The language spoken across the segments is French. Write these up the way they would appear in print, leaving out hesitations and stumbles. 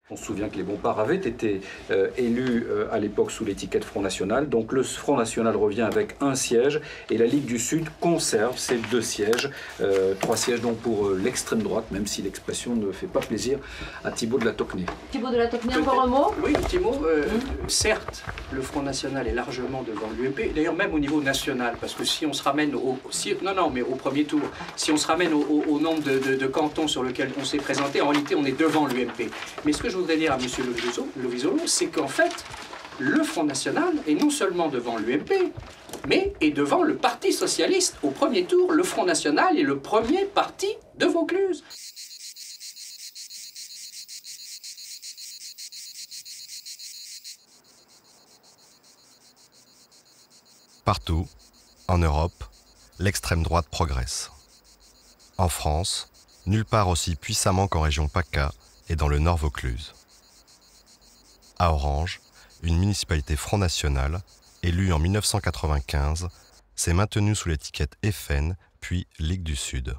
On se souvient que les Bompard avaient été élus à l'époque sous l'étiquette Front National. Donc le Front National revient avec un siège et la Ligue du Sud conserve ces 2 sièges. 3 sièges donc pour l'extrême droite, même si l'expression ne fait pas plaisir à Thibault de la Tocquenée. Thibault de la Tocquenée, encore un mot? Oui, Thibault, certes, le Front National est largement devant l'UMP, d'ailleurs même au niveau national, parce que si on se ramène au premier tour, si on se ramène au nombre de cantons sur lesquels on s'est présenté, en réalité on est devant l'UMP. Mais ce que je voudrais dire à M. Lovisolo, c'est qu'en fait, le Front National est non seulement devant l'UMP, mais est devant le Parti Socialiste. Au premier tour, le Front National est le premier parti de Vaucluse. Partout, en Europe, l'extrême droite progresse. En France, nulle part aussi puissamment qu'en région PACA et dans le Nord Vaucluse. À Orange, une municipalité Front National, élue en 1995, s'est maintenue sous l'étiquette FN, puis Ligue du Sud.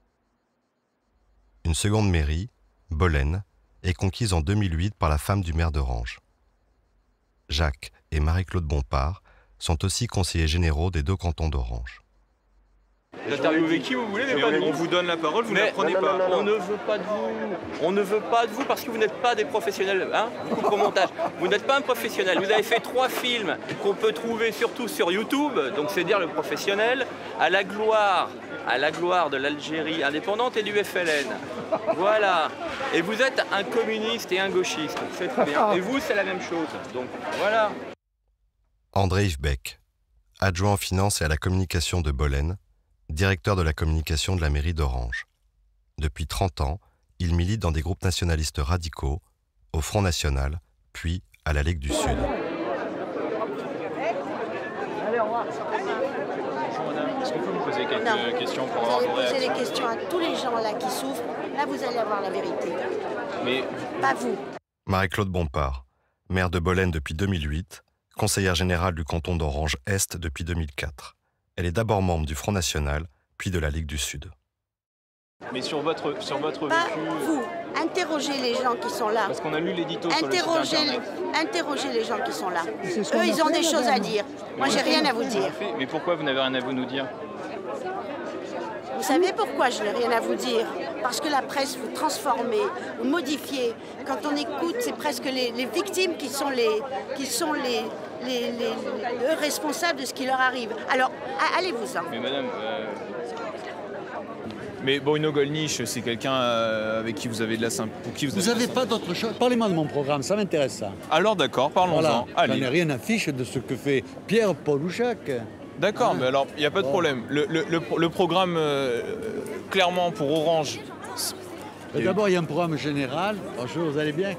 Une seconde mairie, Bolène, est conquise en 2008 par la femme du maire d'Orange. Jacques et Marie-Claude Bompard sont aussi conseillers généraux des 2 cantons d'Orange. Vous interviewez qui vous voulez, mais pas nous. On vous donne la parole, vous ne la prenez pas. On ne veut pas de vous. On ne veut pas de vous parce que vous n'êtes pas des professionnels. Hein, au montage. Vous n'êtes pas un professionnel. Vous avez fait 3 films qu'on peut trouver surtout sur YouTube, donc c'est dire le professionnel, à la gloire de l'Algérie indépendante et du FLN. Voilà. Et vous êtes un communiste et un gauchiste. C'est très bien. Et vous, c'est la même chose. Donc voilà. André-Yves Beck, adjoint en finance et à la communication de Bolène, directeur de la communication de la mairie d'Orange. Depuis 30 ans, il milite dans des groupes nationalistes radicaux, au Front National, puis à la Ligue du Sud. Est-ce qu'on peut vous poser quelques questions pour avoir vos réactions ? Vous allez poser des questions à tous les gens là qui souffrent. Là, vous allez avoir la vérité. Mais pas vous. Marie-Claude Bompard, maire de Bolène depuis 2008, conseillère générale du canton d'Orange-Est depuis 2004. Elle est d'abord membre du Front National, puis de la Ligue du Sud. Mais sur votre vécu... vous, interrogez les gens qui sont là. Parce qu'on a lu l'édito sur le site internet. Interrogez les gens qui sont là. Eux, ils ont des choses à dire. Moi, j'ai rien à vous dire. Mais pourquoi vous n'avez rien à vous nous dire? Vous savez pourquoi je n'ai rien à vous dire? Parce que la presse, vous transformez, vous modifiez. Quand on écoute, c'est presque les victimes qui sont les responsables de ce qui leur arrive. Alors, allez-vous-en. Mais madame... Mais Bruno Gollnisch, c'est quelqu'un avec qui vous avez de la sympathie. Vous n'avez pas d'autre chose? Parlez-moi de mon programme, ça m'intéresse ça. Alors d'accord, parlons-en. Voilà. J'en ai rien à fiche de ce que fait Pierre, Paul ou Jacques. D'accord, hein? Mais alors, il n'y a pas de problème. Le programme, clairement, pour Orange... D'abord, il y a un programme général. Bonjour, vous allez bien?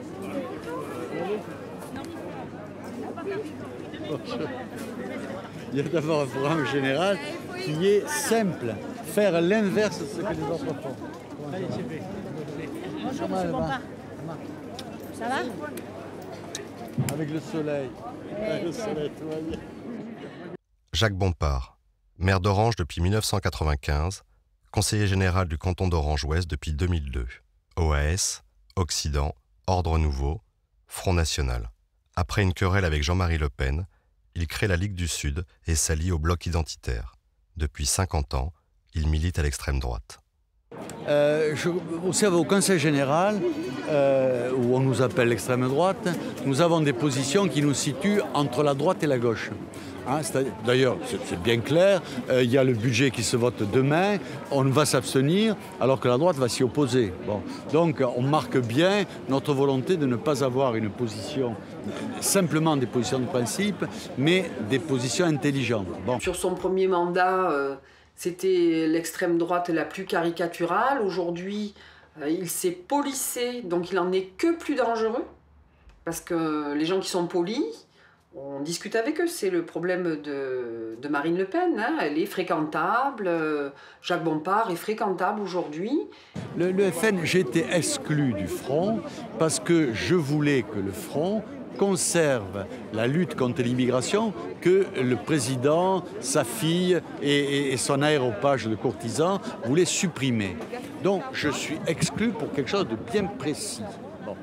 Bonjour. Il y a d'abord un programme général qui est simple. Faire l'inverse de ce que les autres font. Bonjour, monsieur Bompard. Ça va? Avec le soleil. Avec le soleil, tout va bien. Jacques Bompard, maire d'Orange depuis 1995, conseiller général du canton d'Orange-Ouest depuis 2002. OAS, Occident, Ordre Nouveau, Front National. Après une querelle avec Jean-Marie Le Pen, il crée la Ligue du Sud et s'allie au bloc identitaire. Depuis 50 ans, il milite à l'extrême droite. Vous savez, au Conseil général, où on nous appelle l'extrême droite, nous avons des positions qui nous situent entre la droite et la gauche. Hein, d'ailleurs, c'est bien clair, il y a le budget qui se vote demain, on va s'abstenir, alors que la droite va s'y opposer. Bon. Donc, on marque bien notre volonté de ne pas avoir une position, simplement des positions de principe, mais des positions intelligentes. Bon. Sur son premier mandat, c'était l'extrême droite la plus caricaturale. Aujourd'hui, il s'est polissé, donc il n'en est que plus dangereux, parce que les gens qui sont polis, on discute avec eux, c'est le problème de Marine Le Pen, hein. Elle est fréquentable, Jacques Bompard est fréquentable aujourd'hui. Le FN, j'ai été exclu du Front parce que je voulais que le Front conserve la lutte contre l'immigration que le président, sa fille et son aéropage de courtisans voulaient supprimer. Donc je suis exclu pour quelque chose de bien précis. Bon.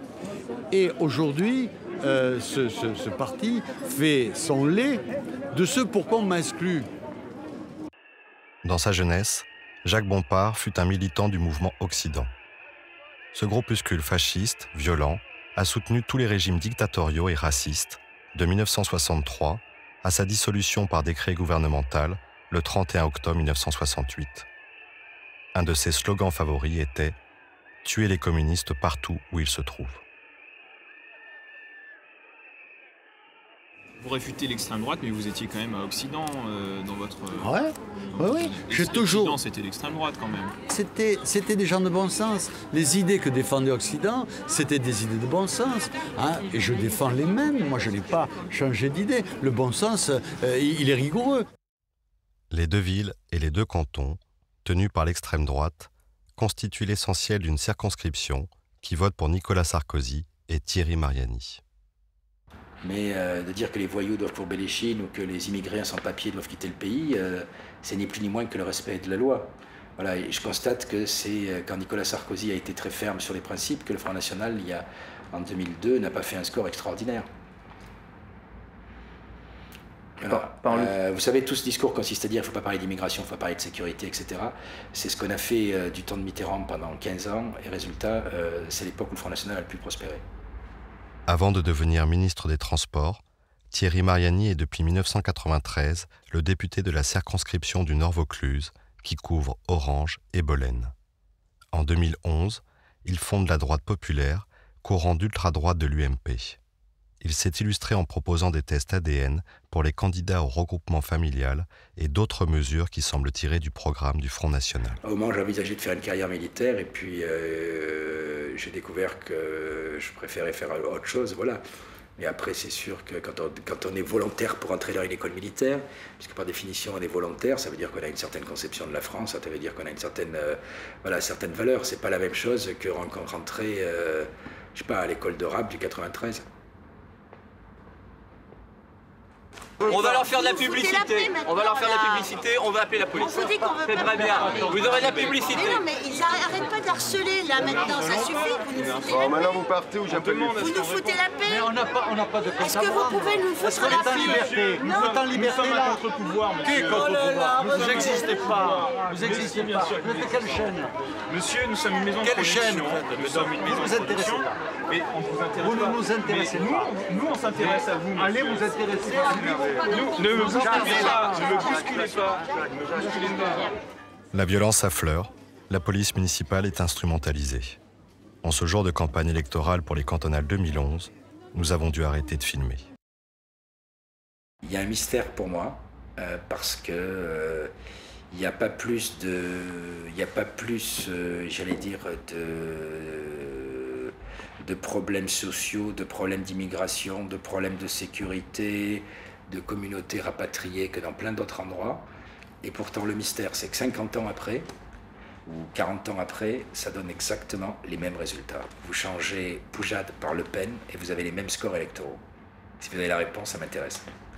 Et aujourd'hui, ce parti fait son lait de ce pourquoi on m'a exclu. Dans sa jeunesse, Jacques Bompard fut un militant du mouvement Occident. Ce groupuscule fasciste, violent, a soutenu tous les régimes dictatoriaux et racistes, de 1963 à sa dissolution par décret gouvernemental le 31 octobre 1968. Un de ses slogans favoris était « Tuer les communistes partout où ils se trouvent ». Vous réfutez l'extrême droite, mais vous étiez quand même à Occident dans votre... Oui. J'ai toujours... Occident, c'était l'extrême droite quand même. C'était des gens de bon sens. Les idées que défendait Occident, c'était des idées de bon sens. Hein, et je défends les mêmes. Moi, je n'ai pas changé d'idée. Le bon sens, il est rigoureux. Les deux villes et les deux cantons, tenus par l'extrême droite, constituent l'essentiel d'une circonscription qui vote pour Nicolas Sarkozy et Thierry Mariani. Mais de dire que les voyous doivent courber les chines ou que les immigrés sans papier doivent quitter le pays, c'est ni plus ni moins que le respect de la loi. Voilà, et je constate que c'est quand Nicolas Sarkozy a été très ferme sur les principes que le Front National, en 2002, n'a pas fait un score extraordinaire. Vous savez, tout ce discours consiste à dire qu'il ne faut pas parler d'immigration, il faut pas parler de sécurité, etc. C'est ce qu'on a fait du temps de Mitterrand pendant 15 ans, et résultat, c'est l'époque où le Front National a le plus prospéré. Avant de devenir ministre des Transports, Thierry Mariani est depuis 1993 le député de la circonscription du Nord-Vaucluse qui couvre Orange et Bolène. En 2011, il fonde la droite populaire, courant d'ultra-droite de l'UMP. Il s'est illustré en proposant des tests ADN pour les candidats au regroupement familial et d'autres mesures qui semblent tirées du programme du Front National. Au moment, j'ai envisagé de faire une carrière militaire et puis j'ai découvert que je préférais faire autre chose, voilà. Mais après, c'est sûr que quand on est volontaire pour entrer dans une école militaire, puisque par définition on est volontaire, ça veut dire qu'on a une certaine conception de la France, ça veut dire qu'on a une certaine valeur. C'est pas la même chose que rentrer, je sais pas, à l'école de rap du 93. On va leur faire de la publicité. On va leur faire de la publicité, on va appeler la police. On vous dit qu'on veut C'est pas. très bien. Vous aurez de la publicité. Mais non, mais ils arrêtent pas d'harceler là maintenant, ça suffit. Vous nous foutez la paix. Maintenant vous partez ou j'appelle les Vous nous foutez la paix. Mais on n'a pas de compte Est-ce que vous pouvez nous foutre la paix? Nous sommes en liberté là. Contre-pouvoir, Qui est contre-pouvoir? Vous n'existez pas. Vous n'existez pas. Vous êtes de quelle chaîne? Monsieur, nous sommes une maison de Quelle production. chaîne vous êtes? Nous sommes une maison Vous de intéressez production. pas. Mais on ne vous intéresse Vous pas. ne nous intéressez Mais pas. nous, on s'intéresse à vous. Allez vous intéresser à lui. Nous, ne me bousculez pas. Ne me bousculez pas. Ne me bousculez pas. La violence affleure, la police municipale est instrumentalisée. En ce jour de campagne électorale pour les cantonales 2011, nous avons dû arrêter de filmer. Il y a un mystère pour moi, parce que il n'y a pas plus j'allais dire, de problèmes sociaux, de problèmes d'immigration, de problèmes de sécurité, de communautés rapatriées que dans plein d'autres endroits. Et pourtant, le mystère, c'est que 50 ans après, ou 40 ans après, ça donne exactement les mêmes résultats. Vous changez Poujade par Le Pen et vous avez les mêmes scores électoraux. Si vous avez la réponse, ça m'intéresse.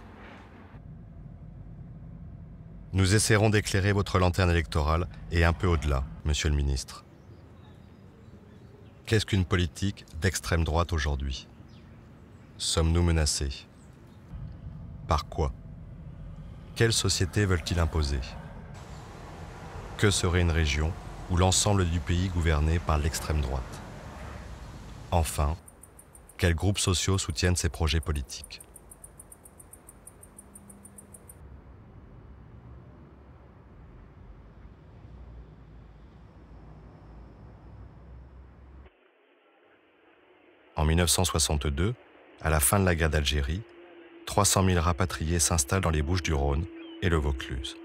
Nous essaierons d'éclairer votre lanterne électorale et un peu au-delà, monsieur le ministre. Qu'est-ce qu'une politique d'extrême droite aujourd'hui? Sommes-nous menacés? Par quoi? Quelle société veulent-ils imposer? Que serait une région où l'ensemble du pays gouverné par l'extrême droite? Enfin, quels groupes sociaux soutiennent ces projets politiques? En 1962, à la fin de la guerre d'Algérie, 300 000 rapatriés s'installent dans les Bouches-du-Rhône et le Vaucluse.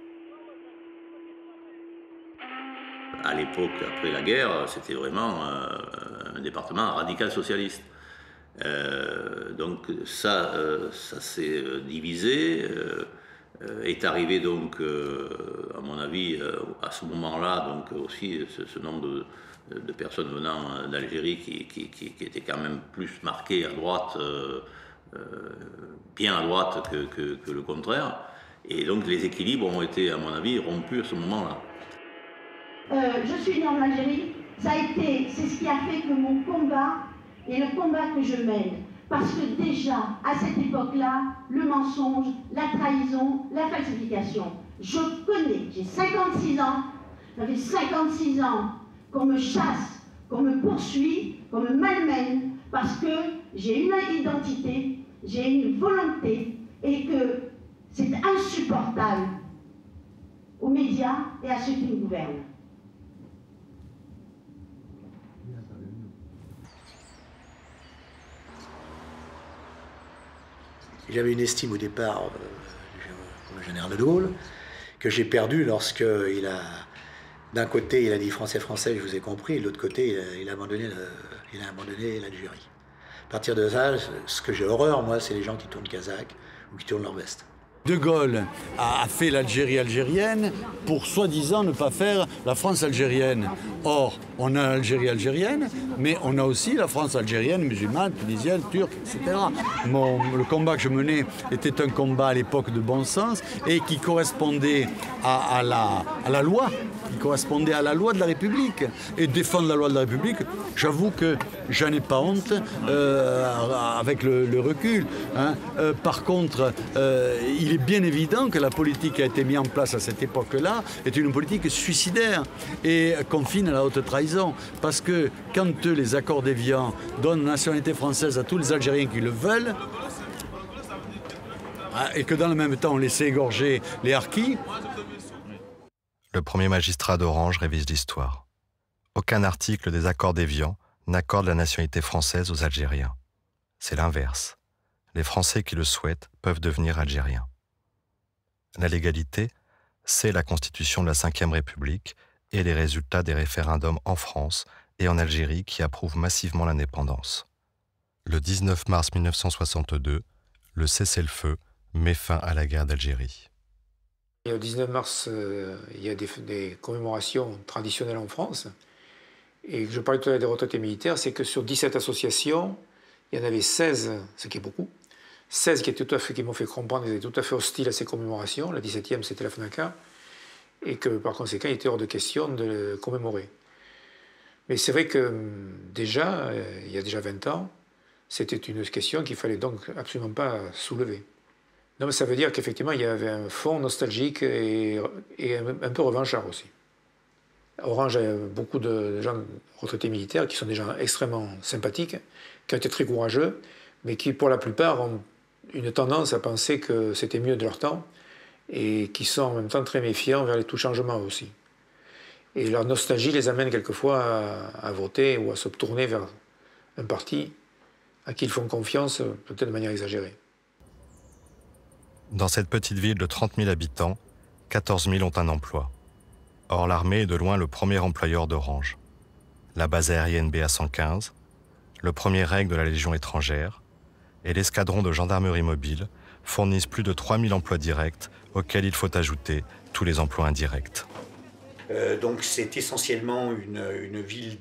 À l'époque, après la guerre, c'était vraiment un département radical socialiste. Donc ça s'est divisé, est arrivé donc, à mon avis, à ce moment-là, donc aussi ce nombre de personnes venant d'Algérie qui étaient quand même plus marquées à droite, bien à droite que le contraire. Et donc les équilibres ont été, à mon avis, rompus à ce moment-là. Je suis née en Algérie, c'est ce qui a fait que mon combat et le combat que je mène. Parce que déjà, à cette époque-là, le mensonge, la trahison, la falsification, je connais, j'ai 56 ans, ça fait 56 ans qu'on me chasse, qu'on me poursuit, qu'on me malmène, parce que j'ai une identité, j'ai une volonté, et que c'est insupportable aux médias et à ceux qui nous gouvernent. J'avais une estime au départ pour le général de Gaulle, que j'ai perdue lorsque d'un côté il a dit français, français, je vous ai compris, et de l'autre côté il a abandonné l'Algérie. À partir de ça, ce que j'ai horreur, moi, c'est les gens qui tournent kazakh ou qui tournent leur veste. De Gaulle a fait l'Algérie algérienne pour soi-disant ne pas faire la France algérienne. Or, on a l'Algérie algérienne, mais on a aussi la France algérienne, musulmane, tunisienne, turque, etc. Le combat que je menais était un combat à l'époque de bon sens et qui correspondait à la loi, qui correspondait à la loi de la République. Et défendre la loi de la République, j'avoue que j'en ai pas honte avec le recul. Hein. Par contre, il est bien évident que la politique qui a été mise en place à cette époque-là est une politique suicidaire et confine à la haute trahison. Parce que quand les accords d'Évian donnent la nationalité française à tous les Algériens qui le veulent, et que dans le même temps on laissait égorger les harkis. Le premier magistrat d'Orange révise l'histoire. Aucun article des accords d'Évian n'accorde la nationalité française aux Algériens. C'est l'inverse. Les Français qui le souhaitent peuvent devenir Algériens. La légalité, c'est la constitution de la Ve République et les résultats des référendums en France et en Algérie qui approuvent massivement l'indépendance. Le 19 mars 1962, le cessez-le-feu met fin à la guerre d'Algérie. Le 19 mars, il y a des commémorations traditionnelles en France. Et je parlais tout à l'heure des retraités militaires, c'est que sur 17 associations, il y en avait 16, ce qui est beaucoup, 16 qui m'ont fait comprendre qu'ils étaient tout à fait hostiles à ces commémorations. La 17e, c'était la FNACA. Et que, par conséquent, il était hors de question de le commémorer. Mais c'est vrai que, déjà, il y a déjà 20 ans, c'était une question qu'il ne fallait donc absolument pas soulever. Non, mais ça veut dire qu'effectivement, il y avait un fond nostalgique et un peu revanchard aussi. Orange a beaucoup de gens retraités militaires qui sont des gens extrêmement sympathiques, qui ont été très courageux, mais qui, pour la plupart, ont une tendance à penser que c'était mieux de leur temps et qui sont en même temps très méfiants vers les tout changements aussi. Et leur nostalgie les amène quelquefois à voter ou à se tourner vers un parti à qui ils font confiance, peut-être de manière exagérée. Dans cette petite ville de 30 000 habitants, 14 000 ont un emploi. Or, l'armée est de loin le premier employeur d'Orange. La base aérienne BA-115, le premier règle de la Légion étrangère et l'escadron de gendarmerie mobile fournissent plus de 3 000 emplois directs auxquels il faut ajouter tous les emplois indirects. Donc c'est essentiellement une ville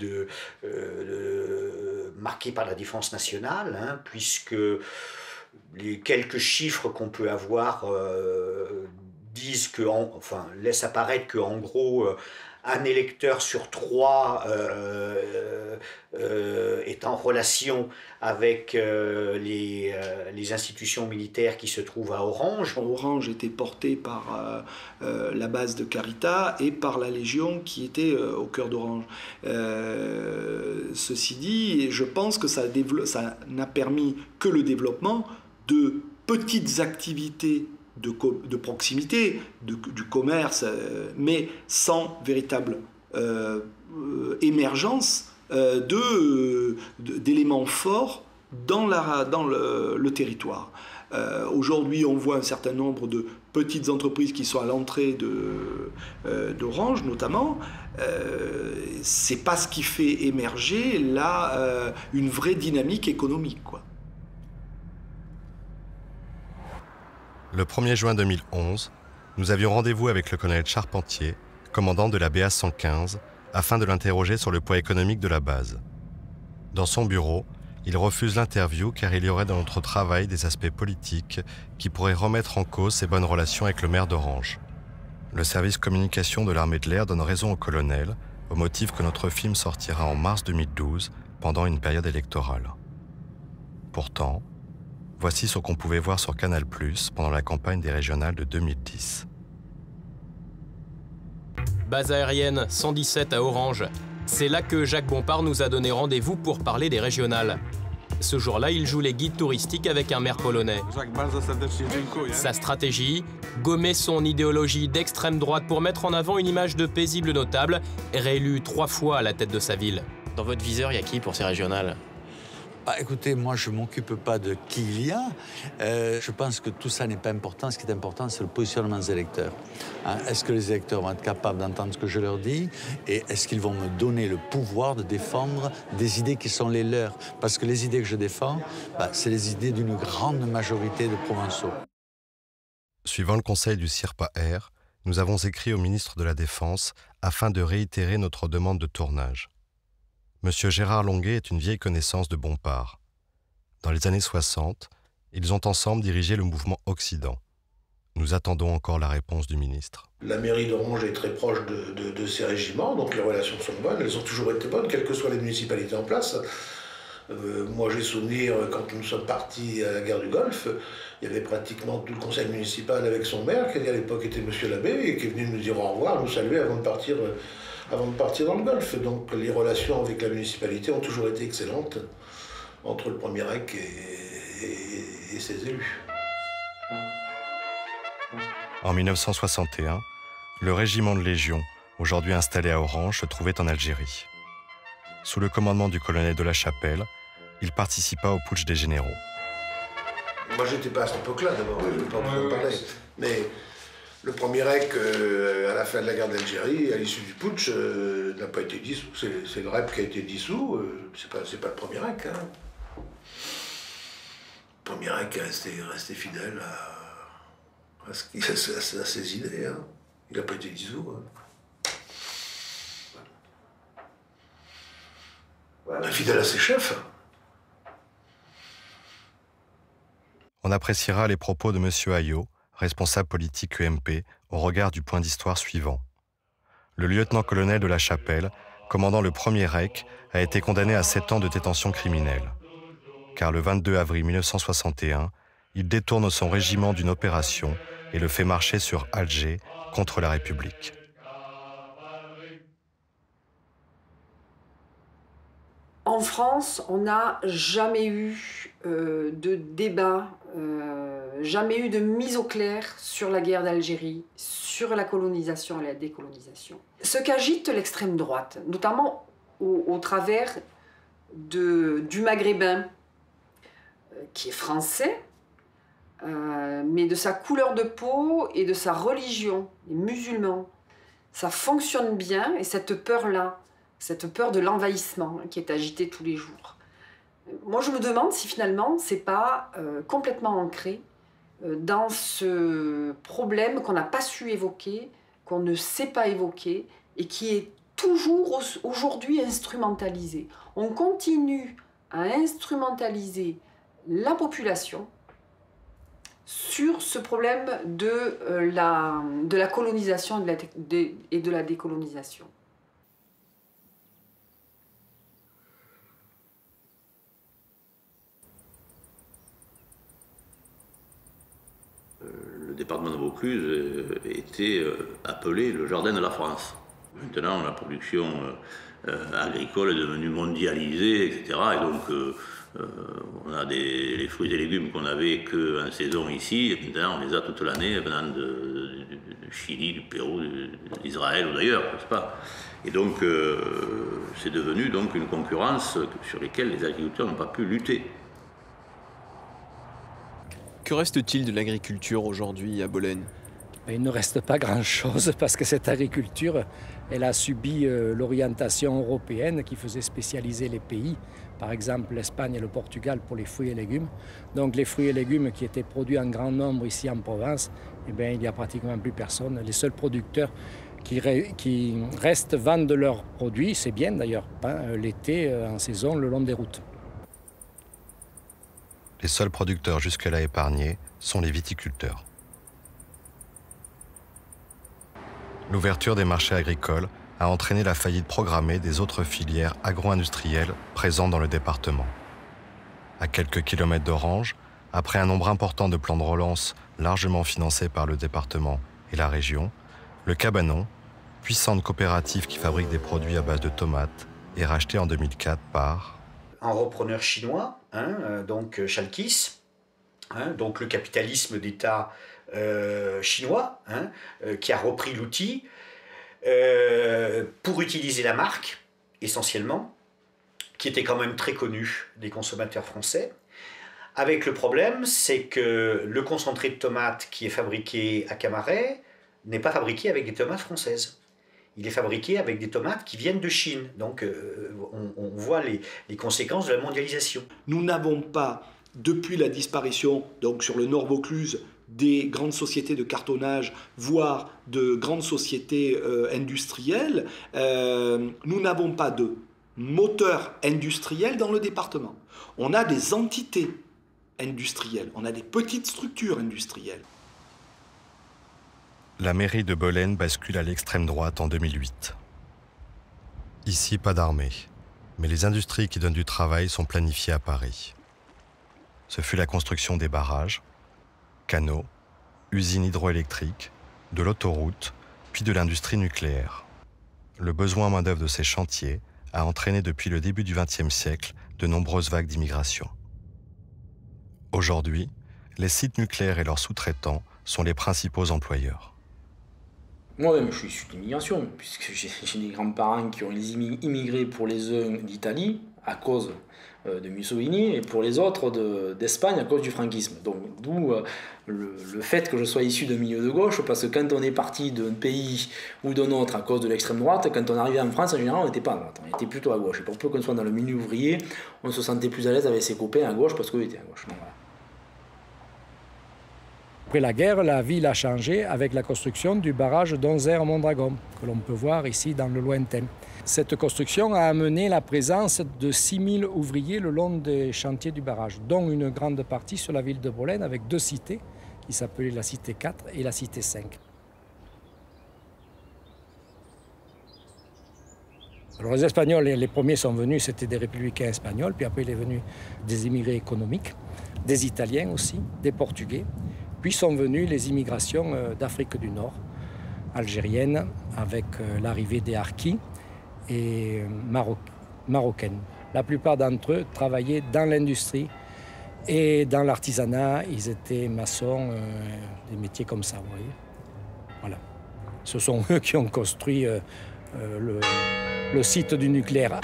marquée par la défense nationale, hein, puisque les quelques chiffres qu'on peut avoir disent que, laissent apparaître qu'en gros, un électeur sur 3 est en relation avec les institutions militaires qui se trouvent à Orange. Orange était porté par la base de Carita et par la Légion qui était au cœur d'Orange. Ceci dit, je pense que ça n'a permis que le développement de petites activités de proximité, du commerce, mais sans véritable émergence d'éléments forts dans le territoire. Aujourd'hui, on voit un certain nombre de petites entreprises qui sont à l'entrée d'Orange, notamment. C'est pas ce qui fait émerger là une vraie dynamique économique, quoi. Le 1er juin 2011, nous avions rendez-vous avec le colonel Charpentier, commandant de la BA-115, afin de l'interroger sur le poids économique de la base. Dans son bureau, il refuse l'interview car il y aurait dans notre travail des aspects politiques qui pourraient remettre en cause ses bonnes relations avec le maire d'Orange. Le service communication de l'armée de l'air donne raison au colonel, au motif que notre film sortira en mars 2012 pendant une période électorale. Pourtant, voici ce qu'on pouvait voir sur Canal+ pendant la campagne des régionales de 2010. Base aérienne 117 à Orange. C'est là que Jacques Bompard nous a donné rendez-vous pour parler des régionales. Ce jour-là, il joue les guides touristiques avec un maire polonais. Sa stratégie, gommer son idéologie d'extrême droite pour mettre en avant une image de paisible notable, réélu 3 fois à la tête de sa ville. Dans votre viseur, il y a qui pour ces régionales ? Écoutez, moi, je ne m'occupe pas de qui il y a. Je pense que tout ça n'est pas important. Ce qui est important, c'est le positionnement des électeurs. Est-ce que les électeurs vont être capables d'entendre ce que je leur dis? Et est-ce qu'ils vont me donner le pouvoir de défendre des idées qui sont les leurs? Parce que les idées que je défends, c'est les idées d'une grande majorité de Provençaux. Suivant le conseil du CIRPA Air, nous avons écrit au ministre de la Défense afin de réitérer notre demande de tournage. Monsieur Gérard Longuet est une vieille connaissance de Bompard. Dans les années 60, ils ont ensemble dirigé le mouvement Occident. Nous attendons encore la réponse du ministre. La mairie d'Orange est très proche de ces régiments, donc les relations sont bonnes. Elles ont toujours été bonnes, quelles que soient les municipalités en place. Moi, j'ai souvenir, quand nous sommes partis à la guerre du Golfe, il y avait pratiquement tout le conseil municipal avec son maire, qui à l'époque était Monsieur Labbé, et qui est venu nous dire au revoir, nous saluer avant de partir dans le Golfe. Donc les relations avec la municipalité ont toujours été excellentes entre le Premier Reich et ses élus. En 1961, le régiment de Légion, aujourd'hui installé à Orange, se trouvait en Algérie. Sous le commandement du colonel de la Chapelle, il participa au putsch des généraux. Moi, j'étais pas à cette époque-là, d'abord, je ne vais pas en parler. Mais le Premier Reich, à la fin de la guerre d'Algérie, à l'issue du putsch, n'a pas été dissous. C'est le REP qui a été dissous, c'est pas le Premier Reich. Hein. Le Premier Reich est resté fidèle à ses idées. Hein. Il n'a pas été dissous. Hein. Fidèle à ses chefs. On appréciera les propos de M. Ayot, responsable politique UMP, au regard du point d'histoire suivant. Le lieutenant-colonel de la Chapelle, commandant le Premier Reich, a été condamné à 7 ans de détention criminelle. Car le 22 avril 1961, il détourne son régiment d'une opération et le fait marcher sur Alger contre la République. En France, on n'a jamais eu de débat, jamais eu de mise au clair sur la guerre d'Algérie, sur la colonisation et la décolonisation. Ce qu'agite l'extrême droite, notamment au travers du maghrébin, qui est français, mais de sa couleur de peau et de sa religion, les musulmans, ça fonctionne bien, et cette peur-là, cette peur de l'envahissement qui est agitée tous les jours. Moi, je me demande si finalement, c'est pas complètement ancré dans ce problème qu'on n'a pas su évoquer, qu'on ne sait pas évoquer, et qui est toujours aujourd'hui instrumentalisé. On continue à instrumentaliser la population sur ce problème de la colonisation et de la décolonisation. Le département de Vaucluse était appelé le jardin de la France. Maintenant, la production agricole est devenue mondialisée, etc. Et donc, on a les fruits et légumes qu'on n'avait qu'en saison ici, et maintenant on les a toute l'année venant du Chili, du Pérou, d'Israël ou d'ailleurs, je sais pas. Et donc, c'est devenu donc une concurrence sur laquelle les agriculteurs n'ont pas pu lutter. Que reste-t-il de l'agriculture aujourd'hui à Bologne ? Il ne reste pas grand-chose parce que cette agriculture, elle a subi l'orientation européenne qui faisait spécialiser les pays. Par exemple, l'Espagne et le Portugal pour les fruits et légumes. Donc les fruits et légumes qui étaient produits en grand nombre ici en Provence, eh bien, il n'y a pratiquement plus personne. Les seuls producteurs qui restent vendent leurs produits, c'est bien d'ailleurs, hein, l'été, en saison, le long des routes. Les seuls producteurs jusque-là épargnés sont les viticulteurs. L'ouverture des marchés agricoles a entraîné la faillite programmée des autres filières agro-industrielles présentes dans le département. À quelques kilomètres d'Orange, après un nombre important de plans de relance largement financés par le département et la région, le Cabanon, puissante coopérative qui fabrique des produits à base de tomates, est racheté en 2004 par un repreneur chinois, donc Chalkis, donc le capitalisme d'État chinois, qui a repris l'outil pour utiliser la marque, essentiellement, qui était quand même très connue des consommateurs français. Avec le problème, c'est que le concentré de tomates qui est fabriqué à Camaret n'est pas fabriqué avec des tomates françaises. Il est fabriqué avec des tomates qui viennent de Chine. Donc on voit les conséquences de la mondialisation. Nous n'avons pas, depuis la disparition, donc sur le Nord Vaucluse, des grandes sociétés de cartonnage, voire de grandes sociétés industrielles, nous n'avons pas de moteur industriel dans le département. On a des entités industrielles, on a des petites structures industrielles. La mairie de Bolène bascule à l'extrême droite en 2008. Ici, pas d'armée, mais les industries qui donnent du travail sont planifiées à Paris. Ce fut la construction des barrages, canaux, usines hydroélectriques, de l'autoroute, puis de l'industrie nucléaire. Le besoin en main-d'œuvre de ces chantiers a entraîné depuis le début du XXe siècle de nombreuses vagues d'immigration. Aujourd'hui, les sites nucléaires et leurs sous-traitants sont les principaux employeurs. Moi-même, je suis issu d'immigration, puisque j'ai des grands-parents qui ont immigré pour les uns d'Italie à cause de Mussolini et pour les autres d'Espagne à cause du franquisme. Donc d'où le fait que je sois issu d'un milieu de gauche, parce que quand on est parti d'un pays ou d'un autre à cause de l'extrême droite, quand on arrivait en France, en général, on n'était pas à droite, on était plutôt à gauche. Et pour peu qu'on soit dans le milieu ouvrier, on se sentait plus à l'aise avec ses copains à gauche parce qu'on était à gauche. Donc, voilà. Après la guerre, la ville a changé avec la construction du barrage d'Onzère-Mondragon, que l'on peut voir ici dans le lointain. Cette construction a amené la présence de 6000 ouvriers le long des chantiers du barrage, dont une grande partie sur la ville de Bolène, avec 2 cités, qui s'appelaient la cité 4 et la cité 5. Alors les Espagnols, les premiers sont venus, c'était des républicains espagnols, puis après il est venu des immigrés économiques, des Italiens aussi, des Portugais. Puis sont venues les immigrations d'Afrique du Nord, algériennes, avec l'arrivée des Harkis et marocaines. La plupart d'entre eux travaillaient dans l'industrie et dans l'artisanat. Ils étaient maçons, des métiers comme ça, vous voyez. Voilà. Ce sont eux qui ont construit le site du nucléaire.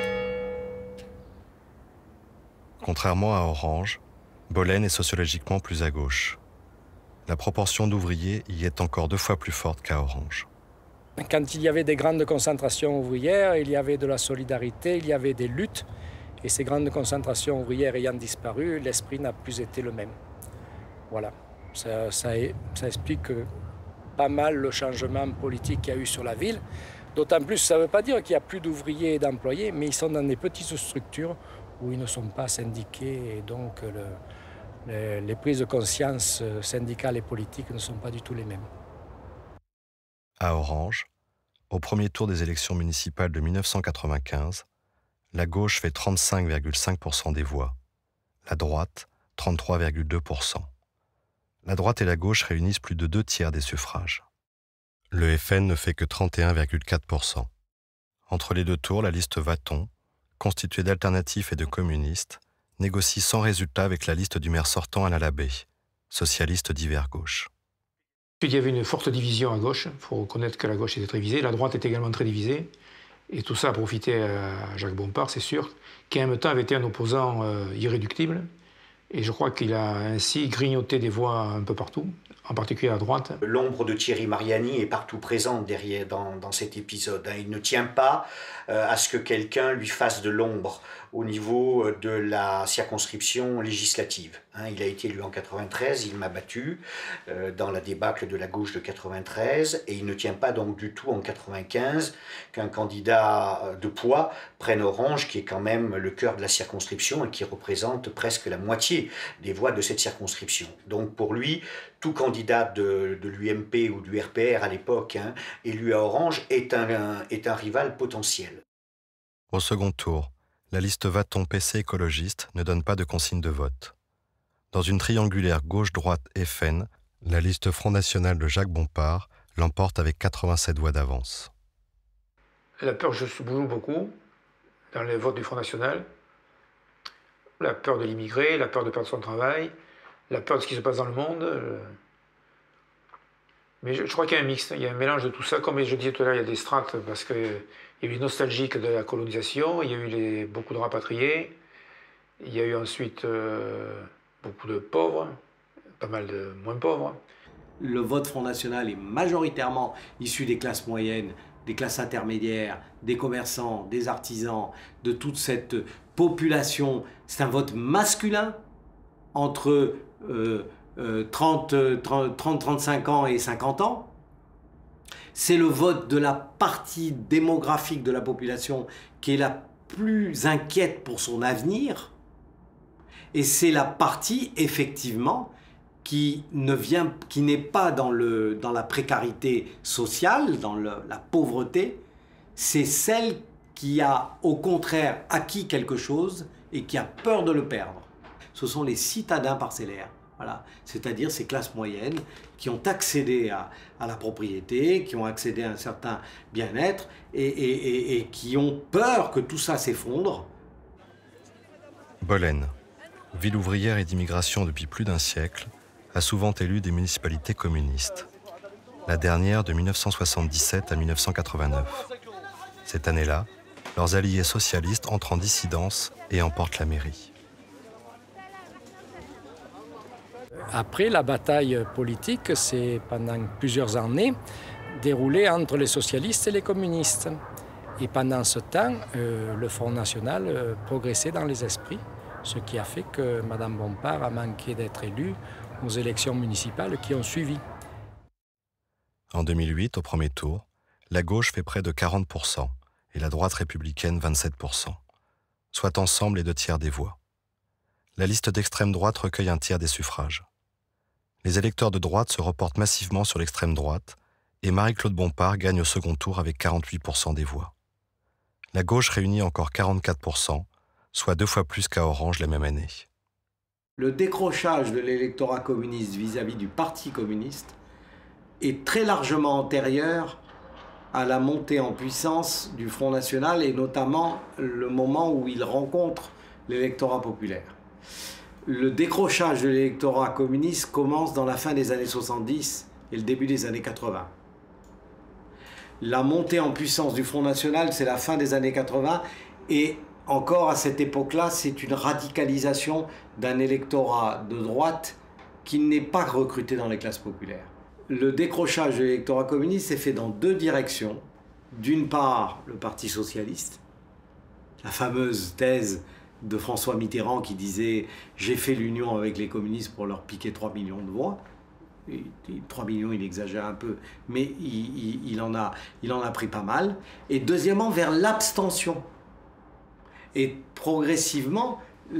Contrairement à Orange, Bolène est sociologiquement plus à gauche. La proportion d'ouvriers y est encore 2 fois plus forte qu'à Orange. Quand il y avait des grandes concentrations ouvrières, il y avait de la solidarité, il y avait des luttes. Et ces grandes concentrations ouvrières ayant disparu, l'esprit n'a plus été le même. Voilà. Ça explique pas mal le changement politique qu'il y a eu sur la ville. D'autant plus, ça ne veut pas dire qu'il n'y a plus d'ouvriers et d'employés, mais ils sont dans des petites structures où ils ne sont pas syndiqués et donc les prises de conscience syndicales et politiques ne sont pas du tout les mêmes. À Orange, au premier tour des élections municipales de 1995, la gauche fait 35,5% des voix, la droite 33,2%. La droite et la gauche réunissent plus de 2/3 des suffrages. Le FN ne fait que 31,4%. Entre les 2 tours, la liste Va-t-on, constituée d'alternatifs et de communistes, négocie sans résultat avec la liste du maire sortant Alain Labbé, socialiste divers gauche. Il y avait une forte division à gauche, il faut reconnaître que la gauche était très divisée, la droite était également très divisée, et tout ça a profité à Jacques Bompard, c'est sûr, qui en même temps avait été un opposant irréductible, et je crois qu'il a ainsi grignoté des voix un peu partout, en particulier à droite. L'ombre de Thierry Mariani est partout présente derrière dans cet épisode. Il ne tient pas à ce que quelqu'un lui fasse de l'ombre au niveau de la circonscription législative. Il a été élu en 93, il m'a battu dans la débâcle de la gauche de 93 et il ne tient pas donc du tout en 95 qu'un candidat de poids prenne Orange, qui est quand même le cœur de la circonscription et qui représente presque la moitié des voix de cette circonscription. Donc pour lui, tout candidat de l'UMP ou du RPR à l'époque, élu à Orange, est un rival potentiel. Au second tour, la liste Vaton PC écologiste ne donne pas de consigne de vote. Dans une triangulaire gauche-droite FN, la liste Front National de Jacques Bompard l'emporte avec 87 voix d'avance. La peur joue beaucoup dans les votes du Front National. La peur de l'immigré, la peur de perdre son travail, la peur de ce qui se passe dans le monde. Mais je crois qu'il y a un mix, il y a un mélange de tout ça. Comme je disais tout à l'heure, il y a des strates parce qu'il y a eu les nostalgiques de la colonisation, il y a eu beaucoup de rapatriés, il y a eu ensuite beaucoup de pauvres, pas mal de moins pauvres. Le vote Front National est majoritairement issu des classes moyennes, des classes intermédiaires, des commerçants, des artisans, de toute cette population. C'est un vote masculin entre 30, 35 ans et 50 ans. C'est le vote de la partie démographique de la population qui est la plus inquiète pour son avenir. Et c'est la partie, effectivement, qui n'est pas dans la précarité sociale, dans la pauvreté. C'est celle qui a, au contraire, acquis quelque chose et qui a peur de le perdre. Ce sont les citadins parcellaires. Voilà. C'est-à-dire ces classes moyennes qui ont accédé à la propriété, qui ont accédé à un certain bien-être et qui ont peur que tout ça s'effondre. Bolène, ville ouvrière et d'immigration depuis plus d'un siècle, a souvent élu des municipalités communistes. La dernière de 1977 à 1989. Cette année-là, leurs alliés socialistes entrent en dissidence et emportent la mairie. Après, la bataille politique s'est pendant plusieurs années déroulée entre les socialistes et les communistes. Et pendant ce temps, le Front National progressait dans les esprits, ce qui a fait que Mme Bompard a manqué d'être élue aux élections municipales qui ont suivi. En 2008, au premier tour, la gauche fait près de 40% et la droite républicaine 27%, soit ensemble les 2/3 des voix. La liste d'extrême droite recueille un tiers des suffrages. Les électeurs de droite se reportent massivement sur l'extrême droite et Marie-Claude Bompard gagne au second tour avec 48% des voix. La gauche réunit encore 44%, soit 2 fois plus qu'à Orange la même année. Le décrochage de l'électorat communiste vis-à-vis du Parti communiste est très largement antérieur à la montée en puissance du Front National et notamment le moment où il rencontre l'électorat populaire. Le décrochage de l'électorat communiste commence dans la fin des années 70 et le début des années 80. La montée en puissance du Front National, c'est la fin des années 80 et encore à cette époque-là, c'est une radicalisation d'un électorat de droite qui n'est pas recruté dans les classes populaires. Le décrochage de l'électorat communiste s'est fait dans 2 directions. D'une part, le Parti socialiste, la fameuse thèse de François Mitterrand qui disait « j'ai fait l'union avec les communistes pour leur piquer 3 millions de voix ». 3 millions, il exagère un peu, mais il en a pris pas mal. Et deuxièmement, vers l'abstention. Et progressivement,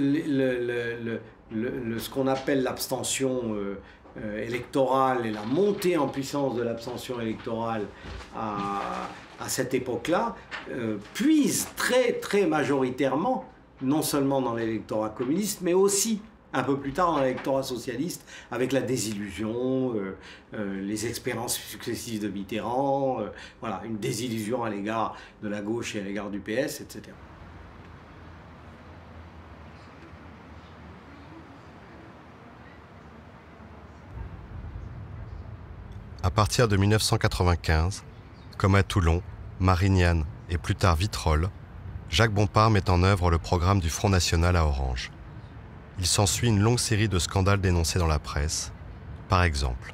ce qu'on appelle l'abstention électorale et la montée en puissance de l'abstention électorale à cette époque-là puise très très majoritairement, non seulement dans l'électorat communiste, mais aussi un peu plus tard dans l'électorat socialiste, avec la désillusion, les expériences successives de Mitterrand, voilà, une désillusion à l'égard de la gauche et à l'égard du PS, etc. À partir de 1995, comme à Toulon, Marignane et plus tard Vitrolles, Jacques Bompard met en œuvre le programme du Front National à Orange. Il s'ensuit une longue série de scandales dénoncés dans la presse. Par exemple,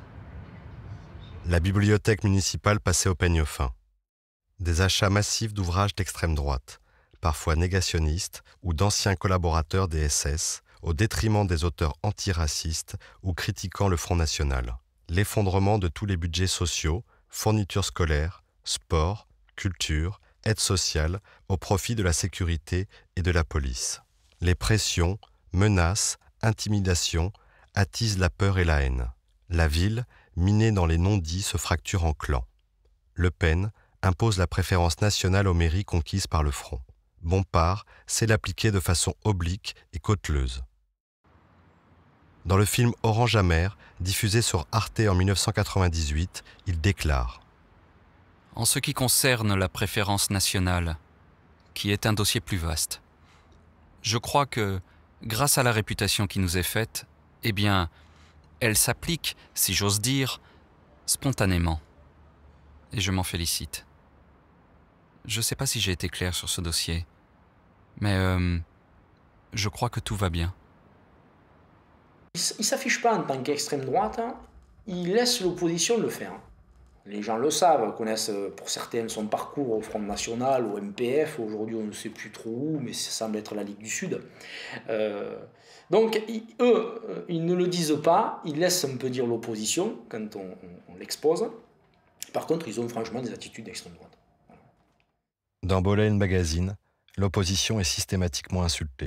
la bibliothèque municipale passée au peigne fin, des achats massifs d'ouvrages d'extrême droite, parfois négationnistes ou d'anciens collaborateurs des SS, au détriment des auteurs antiracistes ou critiquant le Front National. L'effondrement de tous les budgets sociaux, fournitures scolaires, sport, culture, aide sociale, au profit de la sécurité et de la police. Les pressions, menaces, intimidations attisent la peur et la haine. La ville, minée dans les non-dits, se fracture en clans. Le Pen impose la préférence nationale aux mairies conquises par le Front. Bompard sait l'appliquer de façon oblique et cauteleuse. Dans le film Orange amer, diffusé sur Arte en 1998, il déclare « En ce qui concerne la préférence nationale, qui est un dossier plus vaste, je crois que, grâce à la réputation qui nous est faite, eh bien, elle s'applique, si j'ose dire, spontanément. Et je m'en félicite. Je ne sais pas si j'ai été clair sur ce dossier, mais je crois que tout va bien. » Il ne s'affiche pas en tant qu'extrême droite, il laisse l'opposition le faire. Les gens le savent, connaissent pour certains son parcours au Front National, au MPF, aujourd'hui on ne sait plus trop où, mais ça semble être la Ligue du Sud. Donc eux, ils ne le disent pas, ils laissent un peu dire l'opposition quand on l'expose. Par contre, ils ont franchement des attitudes d'extrême droite. Dans Bolène Magazine, l'opposition est systématiquement insultée.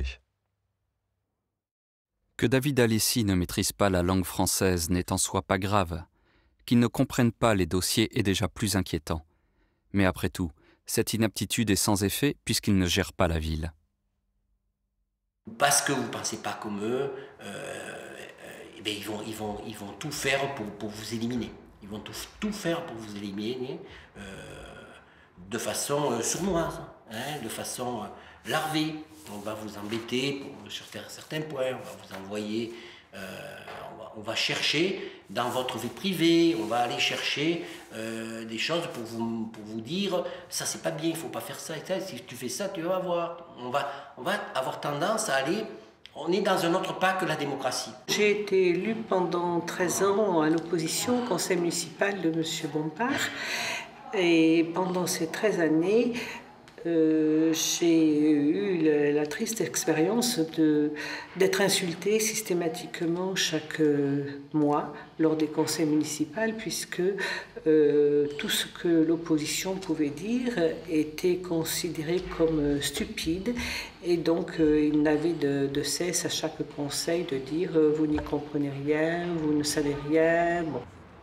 Que David Alessi ne maîtrise pas la langue française n'est en soi pas grave. Qu'il ne comprenne pas les dossiers est déjà plus inquiétant. Mais après tout, cette inaptitude est sans effet puisqu'il ne gère pas la ville. Parce que vous ne pensez pas comme eux, ils vont tout faire pour vous éliminer. Ils vont tout faire pour vous éliminer de façon sournoise, de façon larvée. On va vous embêter sur certains points, on va vous envoyer, on va chercher dans votre vie privée, on va aller chercher des choses pour vous dire ça c'est pas bien, il faut pas faire ça et ça, si tu fais ça tu vas voir. On va avoir tendance à aller, on est dans un autre pas que la démocratie. J'ai été élue pendant 13 ans à l'opposition au conseil municipal de M. Bompard et pendant ces 13 années, j'ai eu la triste expérience d'être insultée systématiquement chaque mois lors des conseils municipaux, puisque tout ce que l'opposition pouvait dire était considéré comme stupide, et donc il n'avait de cesse à chaque conseil de dire « vous n'y comprenez rien, vous ne savez rien ». Bon.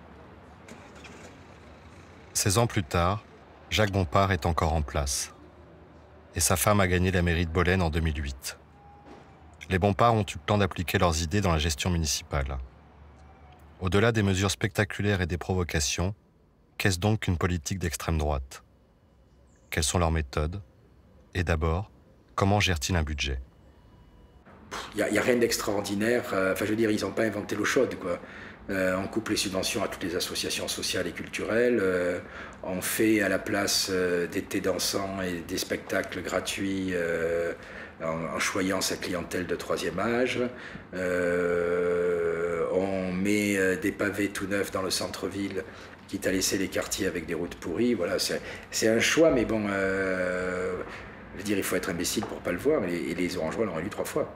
16 ans plus tard, Jacques Bompard est encore en place. Et sa femme a gagné la mairie de Bolène en 2008. Les Bompard ont eu le temps d'appliquer leurs idées dans la gestion municipale. Au-delà des mesures spectaculaires et des provocations, qu'est-ce donc qu'une politique d'extrême droite? Quelles sont leurs méthodes? Et d'abord, comment gèrent-ils un budget? Il n'y a rien d'extraordinaire. Enfin, je veux dire, ils n'ont pas inventé l'eau chaude, quoi. On coupe les subventions à toutes les associations sociales et culturelles. On fait à la place des thés dansants et des spectacles gratuits en choyant sa clientèle de troisième âge. On met des pavés tout neufs dans le centre-ville, quitte à laisser les quartiers avec des routes pourries. Voilà, c'est un choix, mais bon, je veux dire, il faut être imbécile pour ne pas le voir. Et les Orangeois l'ont élu 3 fois.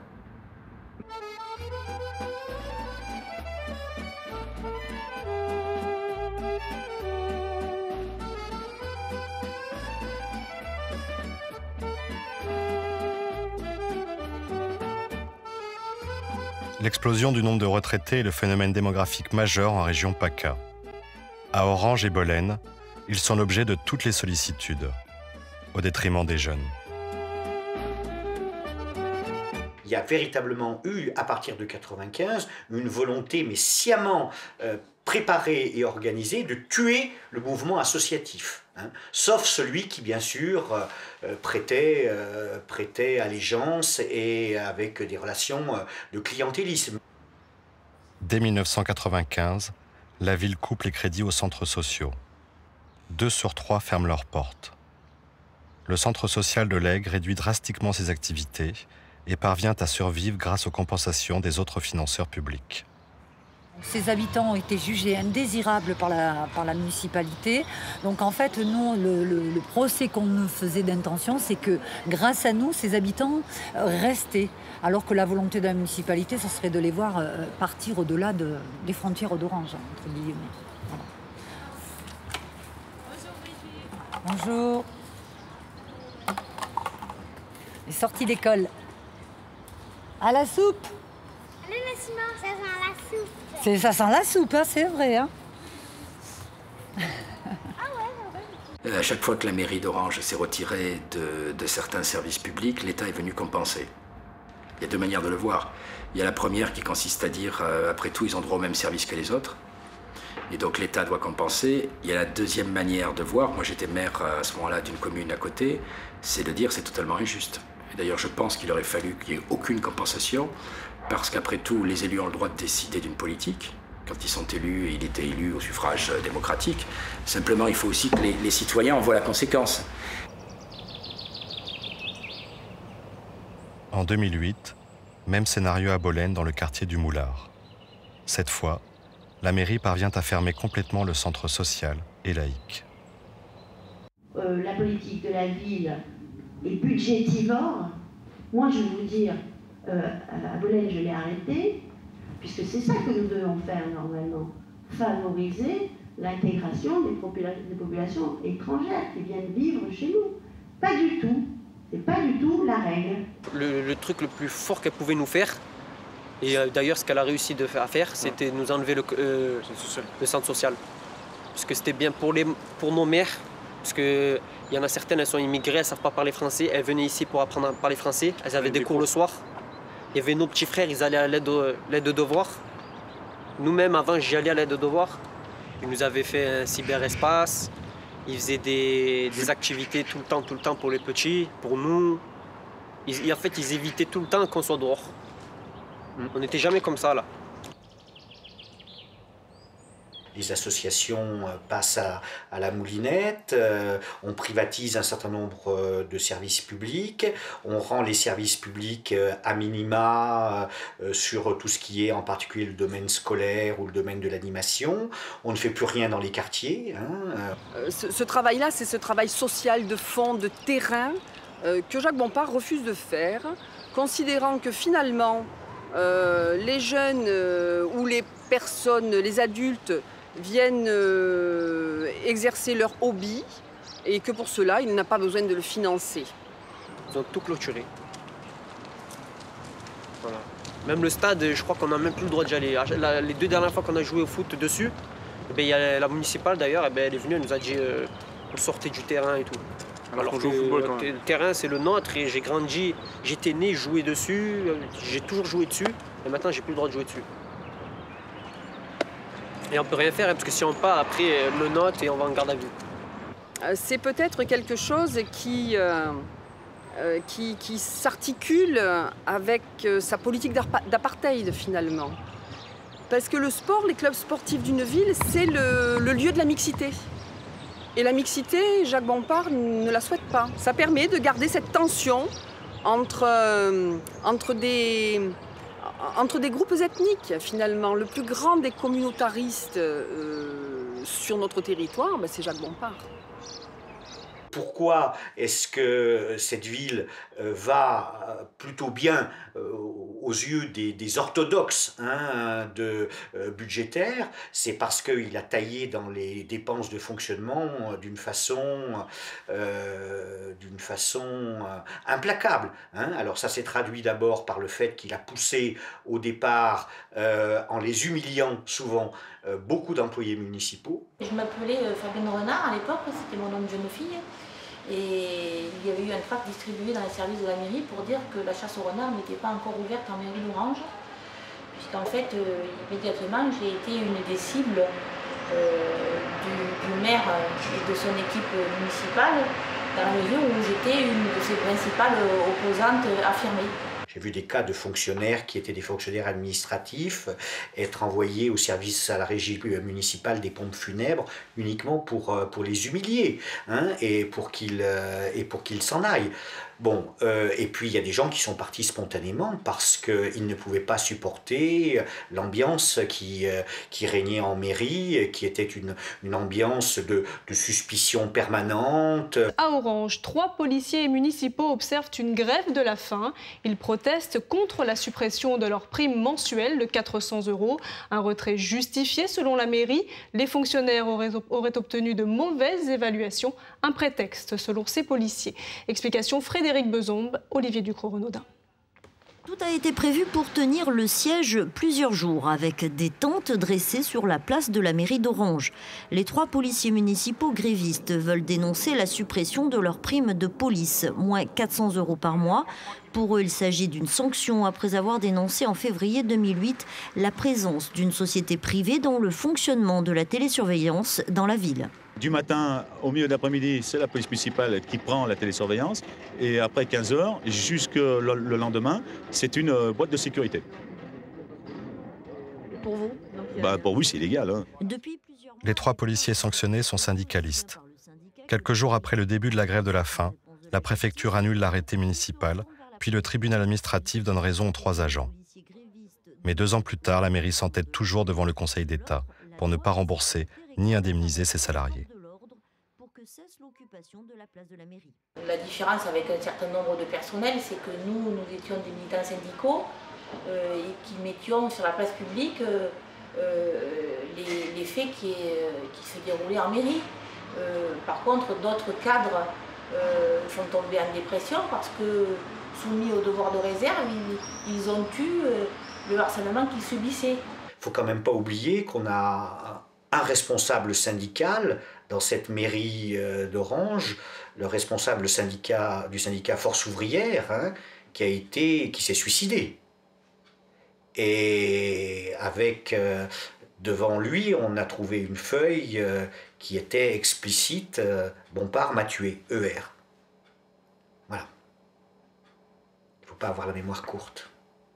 L'explosion du nombre de retraités est le phénomène démographique majeur en région PACA. À Orange et Bolène, ils sont l'objet de toutes les sollicitudes, au détriment des jeunes. Il y a véritablement eu, à partir de 1995, une volonté, mais sciemment préparée et organisée, de tuer le mouvement associatif. Sauf celui qui, bien sûr, prêtait allégeance et avec des relations de clientélisme. Dès 1995, la ville coupe les crédits aux centres sociaux. 2 sur 3 ferment leurs portes. Le centre social de l'Aigle réduit drastiquement ses activités et parvient à survivre grâce aux compensations des autres financeurs publics. Ces habitants ont été jugés indésirables par la municipalité. Donc en fait, nous, le procès qu'on nous faisait d'intention, c'est que grâce à nous, ces habitants restaient. Alors que la volonté de la municipalité, ça serait de les voir partir au-delà des frontières d'Orange, entre guillemets. Voilà. Bonjour. Les sorties d'école. À la soupe. Allez, Massima, ça sent la soupe. Ça sent la soupe, hein, c'est vrai. Hein. À chaque fois que la mairie d'Orange s'est retirée de certains services publics, l'État est venu compenser. Il y a deux manières de le voir. Il y a la première qui consiste à dire, après tout, ils ont droit au même service que les autres. Et donc l'État doit compenser. Il y a la deuxième manière de voir, moi j'étais maire à ce moment-là d'une commune à côté, c'est de dire c'est totalement injuste. Et d'ailleurs je pense qu'il aurait fallu qu'il n'y ait aucune compensation, parce qu'après tout, les élus ont le droit de décider d'une politique. Quand ils sont élus, et il était élu au suffrage démocratique. Simplement, il faut aussi que les citoyens en voient la conséquence. En 2008, même scénario à Bolène dans le quartier du Moulard. Cette fois, la mairie parvient à fermer complètement le centre social et laïque. La politique de la ville est budgétivore. Moi, je vais vous dire, à Bolène, je l'ai arrêté, puisque c'est ça que nous devons faire normalement. Favoriser l'intégration des populations étrangères qui viennent vivre chez nous. Pas du tout. C'est pas du tout la règle. Le truc le plus fort qu'elle pouvait nous faire, et d'ailleurs ce qu'elle a réussi à faire, c'était nous enlever le centre social. Parce que c'était bien pour nos mères, parce qu'il y en a certaines, elles sont immigrées, elles ne savent pas parler français, elles venaient ici pour apprendre à parler français, elles avaient des cours le soir. Il y avait nos petits frères, ils allaient à l'aide de devoirs. Nous-mêmes, avant, j'y allais à l'aide de devoirs. Ils nous avaient fait un cyberespace. Ils faisaient des activités tout le temps pour les petits, pour nous. En fait, ils évitaient tout le temps qu'on soit dehors. On n'était jamais comme ça, là. Les associations passent à la moulinette, on privatise un certain nombre de services publics, on rend les services publics à minima sur tout ce qui est en particulier le domaine scolaire ou le domaine de l'animation. On ne fait plus rien dans les quartiers. Ce travail-là, c'est ce travail social de fond, de terrain, que Jacques Bompard refuse de faire, considérant que finalement, les jeunes ou les personnes, les adultes, viennent exercer leur hobby et que pour cela, il n'a pas besoin de le financer. Ils ont tout clôturé. Voilà. Même le stade, je crois qu'on n'a même plus le droit d'y aller. Les 2 dernières fois qu'on a joué au foot dessus, il y a la municipale d'ailleurs, elle est venue, elle nous a dit on sortait du terrain et tout. Alors que le terrain, c'est le nôtre et j'ai grandi, j'étais né, joué dessus, j'ai toujours joué dessus et maintenant j'ai plus le droit de jouer dessus. Et on peut rien faire, parce que si on part, après, le note et on va en garde à vue. C'est peut-être quelque chose qui s'articule avec sa politique d'apartheid, finalement. Parce que le sport, les clubs sportifs d'une ville, c'est le lieu de la mixité. Et la mixité, Jacques Bompard ne la souhaite pas. Ça permet de garder cette tension entre des groupes ethniques, finalement. Le plus grand des communautaristes sur notre territoire, c'est Jacques Bompard. Pourquoi est-ce que cette ville va plutôt bien aux yeux des orthodoxes budgétaires? C'est parce qu'il a taillé dans les dépenses de fonctionnement d'une façon implacable. Alors ça s'est traduit d'abord par le fait qu'il a poussé au départ, en les humiliant souvent, beaucoup d'employés municipaux. Je m'appelais Fabienne Renard à l'époque, c'était mon nom de jeune fille. Et il y avait eu un tract distribué dans les services de la mairie pour dire que la chasse au renard n'était pas encore ouverte en mairie d'Orange. Puisqu'en fait, immédiatement, j'ai été une des cibles du maire et de son équipe municipale, dans la mesure où j'étais une de ses principales opposantes affirmées. J'ai vu des cas de fonctionnaires qui étaient des fonctionnaires administratifs être envoyés au service à la régie municipale des pompes funèbres uniquement pour les humilier et pour qu'ils s'en aillent. Bon, et puis il y a des gens qui sont partis spontanément parce qu'ils ne pouvaient pas supporter l'ambiance qui régnait en mairie, qui était une ambiance de suspicion permanente. À Orange, 3 policiers municipaux observent une grève de la faim. Ils protestent contre la suppression de leur prime mensuelle de 400 €, un retrait justifié selon la mairie. Les fonctionnaires auraient obtenu de mauvaises évaluations, un prétexte selon ces policiers. Explication Frédéric Bezombe, Olivier Ducrot-Renaudin. Tout a été prévu pour tenir le siège plusieurs jours, avec des tentes dressées sur la place de la mairie d'Orange. Les 3 policiers municipaux grévistes veulent dénoncer la suppression de leur prime de police, moins 400 € par mois. Pour eux, il s'agit d'une sanction après avoir dénoncé en février 2008 la présence d'une société privée dans le fonctionnement de la télésurveillance dans la ville. Du matin au milieu d'après-midi, c'est la police municipale qui prend la télésurveillance. Et après 15 h, jusqu'au le lendemain, c'est une boîte de sécurité. Pour vous Pour vous, c'est illégal. Hein. Les 3 policiers sanctionnés sont syndicalistes. Quelques jours après le début de la grève de la faim, la préfecture annule l'arrêté municipal, puis le tribunal administratif donne raison aux 3 agents. Mais 2 ans plus tard, la mairie s'entête toujours devant le Conseil d'État pour ne pas rembourser ni indemniser ses salariés. La différence avec un certain nombre de personnels, c'est que nous étions des militants syndicaux et qui mettions sur la place publique les faits qui se déroulaient en mairie. Par contre, d'autres cadres sont tombés en dépression parce que, soumis au devoir de réserve, ils ont eu le harcèlement qu'ils subissaient. Il ne faut quand même pas oublier qu'on a un responsable syndical dans cette mairie d'Orange, le responsable du syndicat Force ouvrière, hein, qui s'est suicidé. Et avec, devant lui, on a trouvé une feuille qui était explicite, Bompard m'a tué, ER. Voilà. Il ne faut pas avoir la mémoire courte.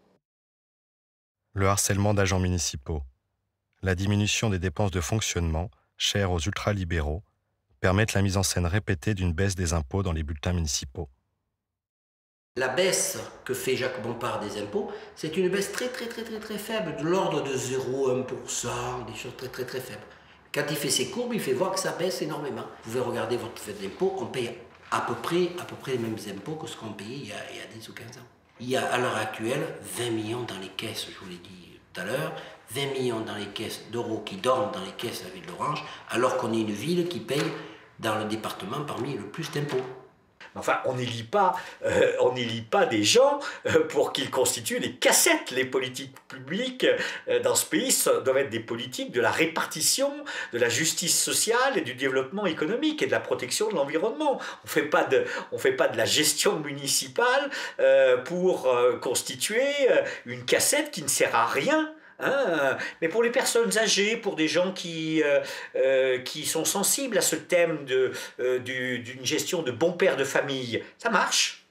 Le harcèlement d'agents municipaux, la diminution des dépenses de fonctionnement, chères aux ultralibéraux, permettent la mise en scène répétée d'une baisse des impôts dans les bulletins municipaux. La baisse que fait Jacques Bompard des impôts, c'est une baisse très faible, de l'ordre de 0,1%, des choses très faibles. Quand il fait ses courbes, il fait voir que ça baisse énormément. Vous pouvez regarder votre fête d'impôt, on paye à peu près les mêmes impôts que ce qu'on payait il y a 10 ou 15 ans. Il y a à l'heure actuelle 20 millions dans les caisses, je vous l'ai dit tout à l'heure, 20 millions dans les caisses d'euros qui dorment dans les caisses de la ville d'Orange, alors qu'on est une ville qui paye dans le département parmi le plus d'impôts. Enfin, on n'élit pas des gens pour qu'ils constituent des cassettes. Les politiques publiques dans ce pays doivent être des politiques de la répartition, de la justice sociale et du développement économique et de la protection de l'environnement. On fait pas de la gestion municipale pour constituer une cassette qui ne sert à rien. Hein, mais pour les personnes âgées, pour des gens qui sont sensibles à ce thème d'une gestion de bon père de famille, ça marche.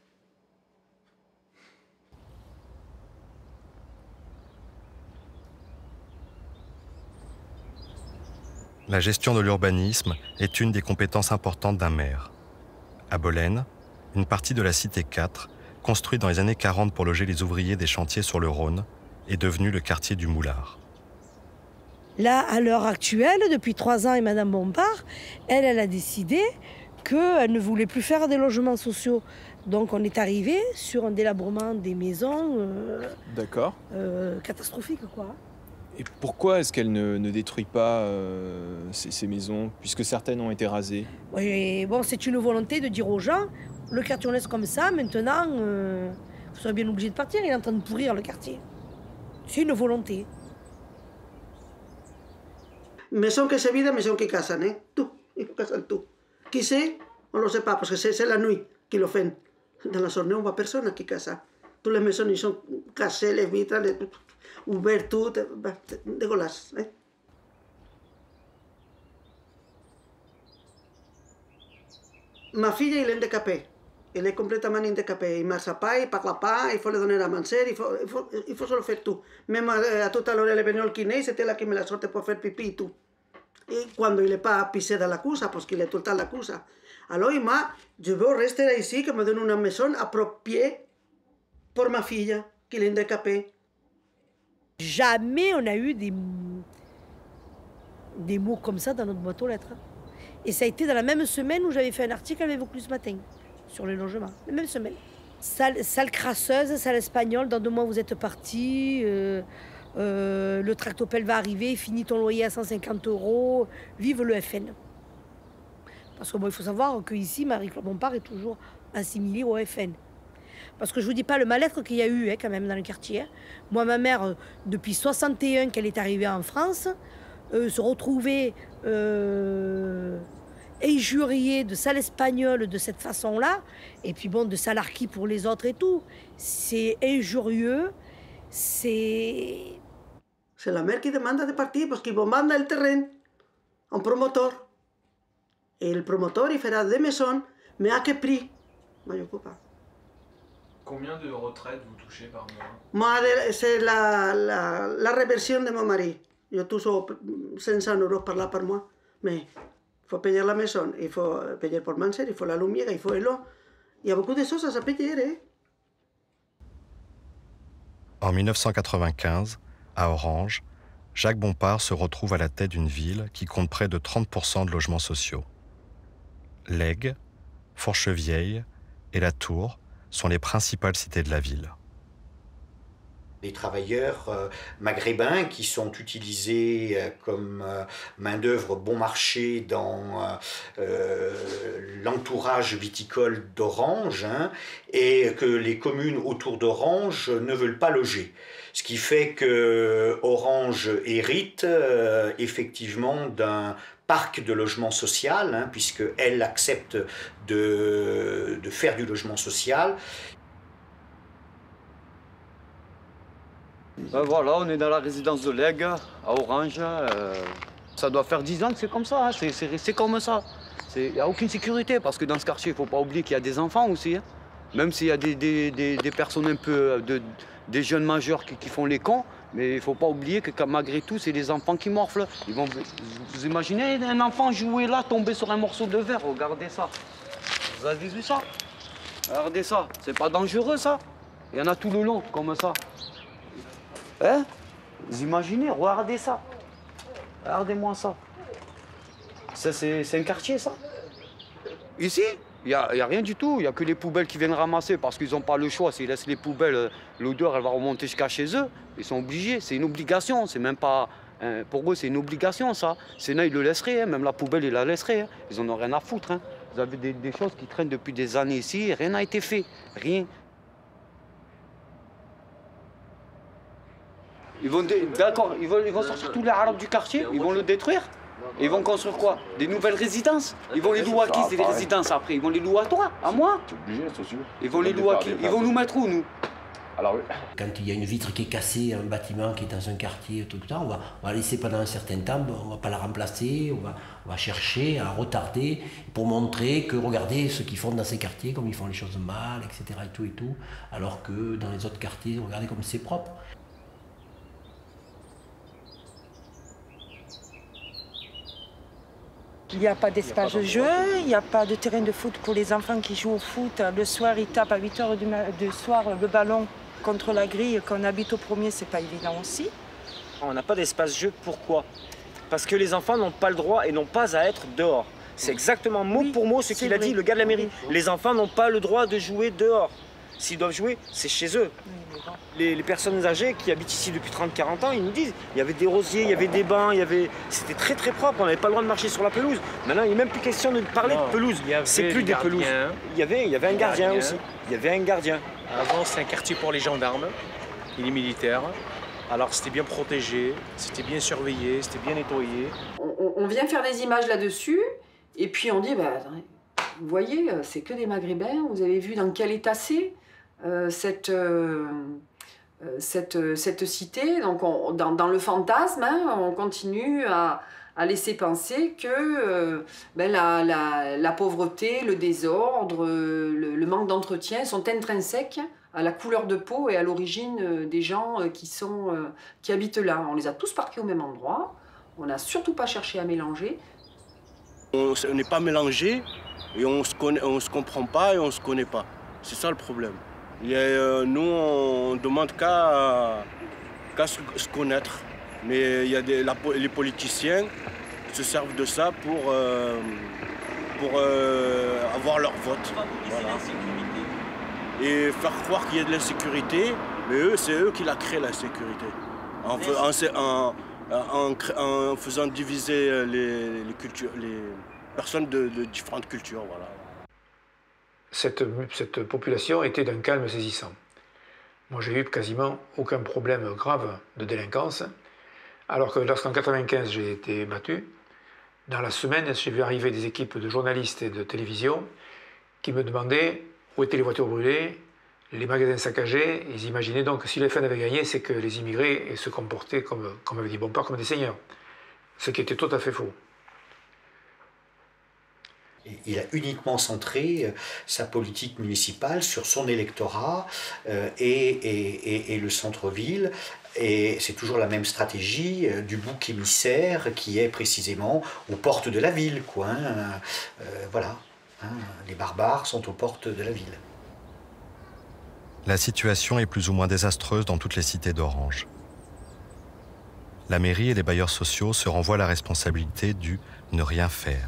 La gestion de l'urbanisme est une des compétences importantes d'un maire. À Bolène, une partie de la Cité 4, construite dans les années 40 pour loger les ouvriers des chantiers sur le Rhône, est devenu le quartier du Moulard. Là, à l'heure actuelle, depuis 3 ans, et Mme Bompard, elle a décidé qu'elle ne voulait plus faire des logements sociaux. Donc on est arrivé sur un délabrement des maisons d'accord. Catastrophique, quoi. Et pourquoi est-ce qu'elle ne détruit pas ces maisons, puisque certaines ont été rasées? Oui, bon, c'est une volonté de dire aux gens, le quartier on laisse comme ça, maintenant, vous serez bien obligé de partir, il est en train de pourrir le quartier. C'est une volonté. Maison que se vide, maison que casan, ¿eh? Tú, y casan tú. Qui c'est? On ne le sait pas, parce que c'est la nuit qu'ils le font. Dans la journée, on ne voit personne qui casse. Toutes les maisons, ils sont cassées, les vitres, ouvertes, tout, dégueulasse. Eh? Ma fille, elle est handicapée. Elle est complètement handicapée. Il ne marche pas, il ne parle pas, il faut lui donner à manger, il faut se le faire tout. Même à tout à l'heure, elle est venue au kiné, c'était là qui me la sortait pour faire pipi et tout. Et quand il n'est pas pissé dans la couche, parce qu'il est tout le temps dans la couche, Alors il m'a dit, je veux rester là ici, que me donne une maison appropriée pour ma fille, qui est handicapée. Jamais on a eu des mots comme ça dans notre boîte aux lettres. Et ça a été dans la même semaine où j'avais fait un article avec Vaucluse Matin, sur les logements. La même semaine. Sale crasseuse, sale espagnole, dans 2 mois vous êtes parti. Le tractopelle va arriver, finis ton loyer à 150 €. Vive le FN. Parce que bon, il faut savoir qu'ici, Marie-Claude Bompard est toujours assimilée au FN. Parce que je ne vous dis pas le mal-être qu'il y a eu quand même dans le quartier. Moi, ma mère, depuis 61 qu'elle est arrivée en France, se retrouvait injuriée de sale espagnole de cette façon-là, et puis bon, de salarquie pour les autres et tout. C'est injurieux, c'est la mère qui demande de partir parce qu'il bombarde le terrain en promoteur. Et le promoteur, il fera 2 maisons, mais à quel prix? Moi, je ne peux pas. Combien de retraites vous touchez par mois? Moi, c'est la réversion de mon mari. Je touche 500 € par là par mois. Mais il faut payer la maison, il faut payer pour manger, il faut la lumière, il faut l'eau. Il y a beaucoup de choses à payer. Hein? En 1995, à Orange, Jacques Bompard se retrouve à la tête d'une ville qui compte près de 30% de logements sociaux. L'Aigle, Fourchevieille et La Tour sont les principales cités de la ville. Des travailleurs maghrébins qui sont utilisés comme main-d'œuvre bon marché dans l'entourage viticole d'Orange, hein, et que les communes autour d'Orange ne veulent pas loger. Ce qui fait que Orange hérite effectivement d'un parc de logement social, hein, puisqu'elle accepte de faire du logement social. Ben voilà, on est dans la résidence de l'Aigle, à Orange. Ça doit faire 10 ans que c'est comme ça, hein. C'est comme ça. Il n'y a aucune sécurité, parce que dans ce quartier, il ne faut pas oublier qu'il y a des enfants aussi. Hein. Même s'il y a des personnes un peu, des jeunes majeurs qui font les cons, mais il ne faut pas oublier que malgré tout, c'est les enfants qui morflent. Vous imaginez un enfant jouer là, tomber sur un morceau de verre, regardez ça. Vous avez vu ça? Regardez ça, c'est pas dangereux ça? Il y en a tout le long, comme ça. Hein? Vous imaginez? Regardez ça. Regardez-moi ça. Ça, c'est un quartier, ça. Ici, il n'y a rien du tout. Il n'y a que les poubelles qui viennent ramasser parce qu'ils n'ont pas le choix. S'ils laissent les poubelles, l'odeur, elle va remonter jusqu'à chez eux. Ils sont obligés. C'est une obligation. C'est même pas... pour eux, c'est une obligation, ça. Sinon, ils le laisseraient. Hein. Même la poubelle, ils la laisseraient. Hein. Ils n'en ont rien à foutre. Hein. Vous avez des choses qui traînent depuis des années ici. Rien n'a été fait. Rien. D'accord, ils vont sortir tous les arabes du quartier, ils vont le détruire. Et ils vont construire quoi? Des nouvelles résidences? Ils vont les louer à qui, ces résidences, après? Ils vont les louer à toi? À moi? Ils vont les louer à qui? Ils vont nous mettre où, nous? Alors, quand il y a une vitre qui est cassée, un bâtiment qui est dans un quartier, tout le temps, on va la laisser pendant un certain temps, on ne va pas la remplacer, on va chercher à retarder pour montrer que regardez ce qu'ils font dans ces quartiers, comme ils font les choses mal, etc. et tout, alors que dans les autres quartiers, regardez comme c'est propre. Il n'y a pas d'espace de jeu, il n'y a pas de terrain de foot pour les enfants qui jouent au foot. Le soir, ils tapent à 8 h du soir le ballon contre la grille. Quand on habite au premier, c'est pas évident aussi. On n'a pas d'espace jeu, pourquoi? Parce que les enfants n'ont pas le droit et n'ont pas à être dehors. C'est exactement mot pour mot ce qu'il a dit, le gars de la mairie. Les enfants n'ont pas le droit de jouer dehors. S'ils doivent jouer, c'est chez eux. Les personnes âgées qui habitent ici depuis 30-40 ans, ils nous disent il y avait des rosiers, il y avait des bancs, c'était très très propre, on n'avait pas le droit de marcher sur la pelouse. Maintenant, il n'est même plus question de parler de pelouse. C'est plus des pelouses. Il y avait un gardien aussi. Il y avait un gardien. Avant, c'était un quartier pour les gendarmes et les militaires. Alors c'était bien protégé, c'était bien surveillé, c'était bien nettoyé. On vient faire des images là-dessus, et puis on dit, bah, vous voyez, c'est que des Maghrébins, vous avez vu dans quel état c'est cette cité. Donc dans le fantasme, hein, on continue à laisser penser que la pauvreté, le désordre, le manque d'entretien sont intrinsèques à la couleur de peau et à l'origine des gens qui habitent là. On les a tous parqués au même endroit, on n'a surtout pas cherché à mélanger. On n'est pas mélangé, Et on se comprend pas et on se connaît pas. C'est ça le problème. Nous, on demande qu'à se connaître. Mais il y a les politiciens se servent de ça pour avoir leur vote. Voilà. Et faire croire qu'il y a de l'insécurité, mais c'est eux qui la créent, l'insécurité. En faisant diviser les personnes de différentes cultures. Voilà. Cette population était d'un calme saisissant. Moi, j'ai eu quasiment aucun problème grave de délinquance, alors que lorsqu'en 1995 j'ai été battu, dans la semaine, j'ai vu arriver des équipes de journalistes et de télévision qui me demandaient où étaient les voitures brûlées, les magasins saccagés. Ils imaginaient donc que si le FN avait gagné, c'est que les immigrés se comportaient, comme avait dit Bompard, comme des seigneurs. Ce qui était tout à fait faux. Il a uniquement centré sa politique municipale sur son électorat et le centre-ville. Et c'est toujours la même stratégie du bouc émissaire qui est précisément aux portes de la ville, quoi. Voilà, les barbares sont aux portes de la ville. La situation est plus ou moins désastreuse dans toutes les cités d'Orange. La mairie et les bailleurs sociaux se renvoient la responsabilité du ne rien faire.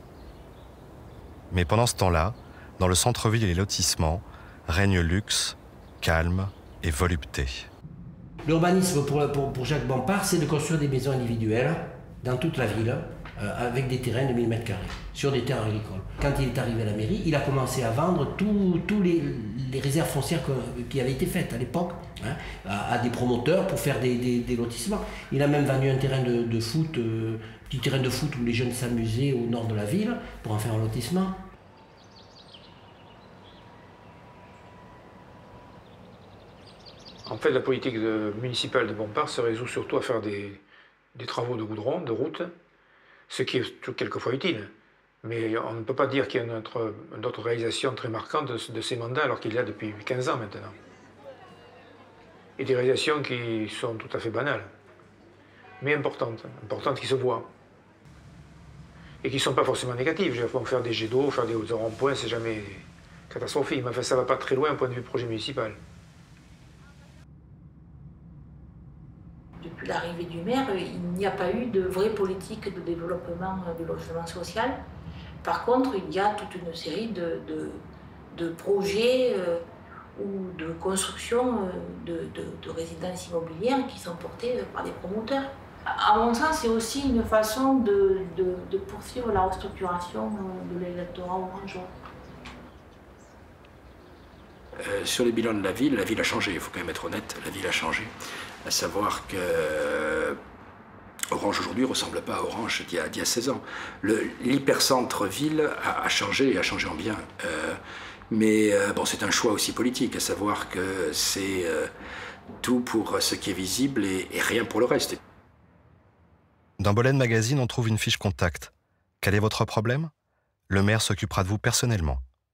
Mais pendant ce temps-là, dans le centre-ville et les lotissements, règne luxe, calme et volupté. L'urbanisme pour Jacques Bompard, c'est de construire des maisons individuelles dans toute la ville, avec des terrains de 1000 m², sur des terres agricoles. Quand il est arrivé à la mairie, il a commencé à vendre tous les réserves foncières qui avaient été faites à l'époque, à des promoteurs pour faire des lotissements. Il a même vendu un terrain de foot, petit terrain de foot où les jeunes s'amusaient au nord de la ville, pour en faire un lotissement. En fait, la politique municipale de Bompard se résout surtout à faire des travaux de goudron, de route, ce qui est quelquefois utile. Mais on ne peut pas dire qu'il y a d'autres réalisations très marquantes de ces mandats, alors qu'il y a depuis 15 ans maintenant. Et des réalisations qui sont tout à fait banales, mais importantes qui se voient. Et qui ne sont pas forcément négatives. Faire des jets d'eau, faire des ronds-points, c'est jamais catastrophique. Mais enfin, ça ne va pas très loin au point de vue projet municipal. Depuis l'arrivée du maire, il n'y a pas eu de vraie politique de développement du logement social. Par contre, il y a toute une série de projets ou de construction de résidences immobilières qui sont portées par des promoteurs. À mon sens, c'est aussi une façon de poursuivre la restructuration de l'électorat orangeois. Sur les bilans de la ville a changé, il faut quand même être honnête, la ville a changé. À savoir que Orange aujourd'hui ne ressemble pas à Orange d'il y a 16 ans. L'hypercentre-ville a changé, et a changé en bien. Mais bon, c'est un choix aussi politique, à savoir que c'est tout pour ce qui est visible et rien pour le reste. Dans Bolène Magazine, on trouve une fiche contact. Quel est votre problème? Le maire s'occupera de vous personnellement.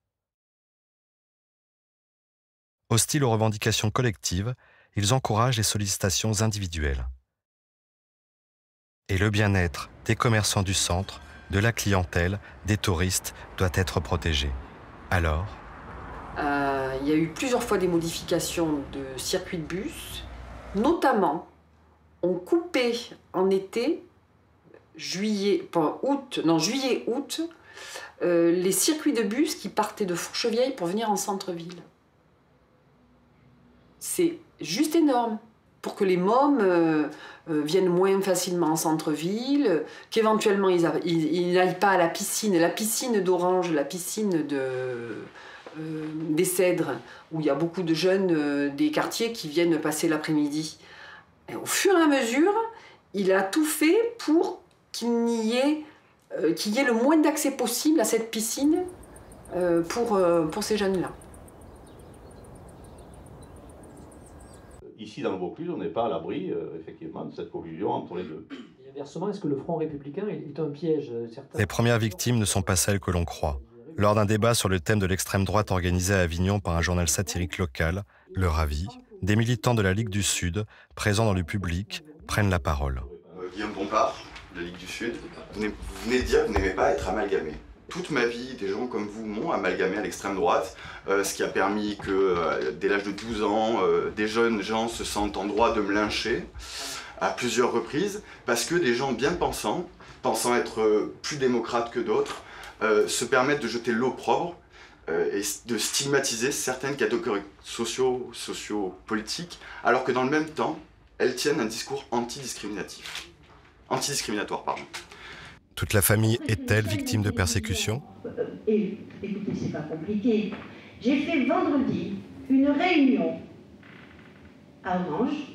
Hostiles aux revendications collectives, ils encouragent les sollicitations individuelles. Et le bien-être des commerçants du centre, de la clientèle, des touristes doit être protégé. Alors, il y a eu plusieurs fois des modifications de circuits de bus. Notamment, on coupait en été, juillet-août, les circuits de bus qui partaient de Fourchevieille pour venir en centre-ville. C'est juste énorme pour que les mômes viennent moins facilement en centre-ville, qu'éventuellement ils n'aillent pas à la piscine d'Orange, la piscine des Cèdres, où il y a beaucoup de jeunes des quartiers qui viennent passer l'après-midi. Au fur et à mesure, il a tout fait pour qu'il y ait le moins d'accès possible à cette piscine pour ces jeunes-là. Ici, dans le Vaucluse, on n'est pas à l'abri, effectivement, de cette collusion entre les deux. Et inversement, est-ce que le Front républicain est un piège? Les premières victimes ne sont pas celles que l'on croit. Lors d'un débat sur le thème de l'extrême droite organisé à Avignon par un journal satirique local, Le Ravi, des militants de la Ligue du Sud, présents dans le public, prennent la parole. Guillaume Bompard, de la Ligue du Sud, vous venez de dire que vous n'aimez pas être amalgamé. toute ma vie, des gens comme vous m'ont amalgamé à l'extrême droite, ce qui a permis que dès l'âge de 12 ans, des jeunes gens se sentent en droit de me lyncher à plusieurs reprises, parce que des gens bien pensant être plus démocrates que d'autres, se permettent de jeter l'opprobre et de stigmatiser certaines catégories socio-politiques, alors que dans le même temps, elles tiennent un discours antidiscriminatoire. Toute la famille est-elle victime de persécution? Écoutez, c'est pas compliqué. J'ai fait vendredi une réunion à Orange.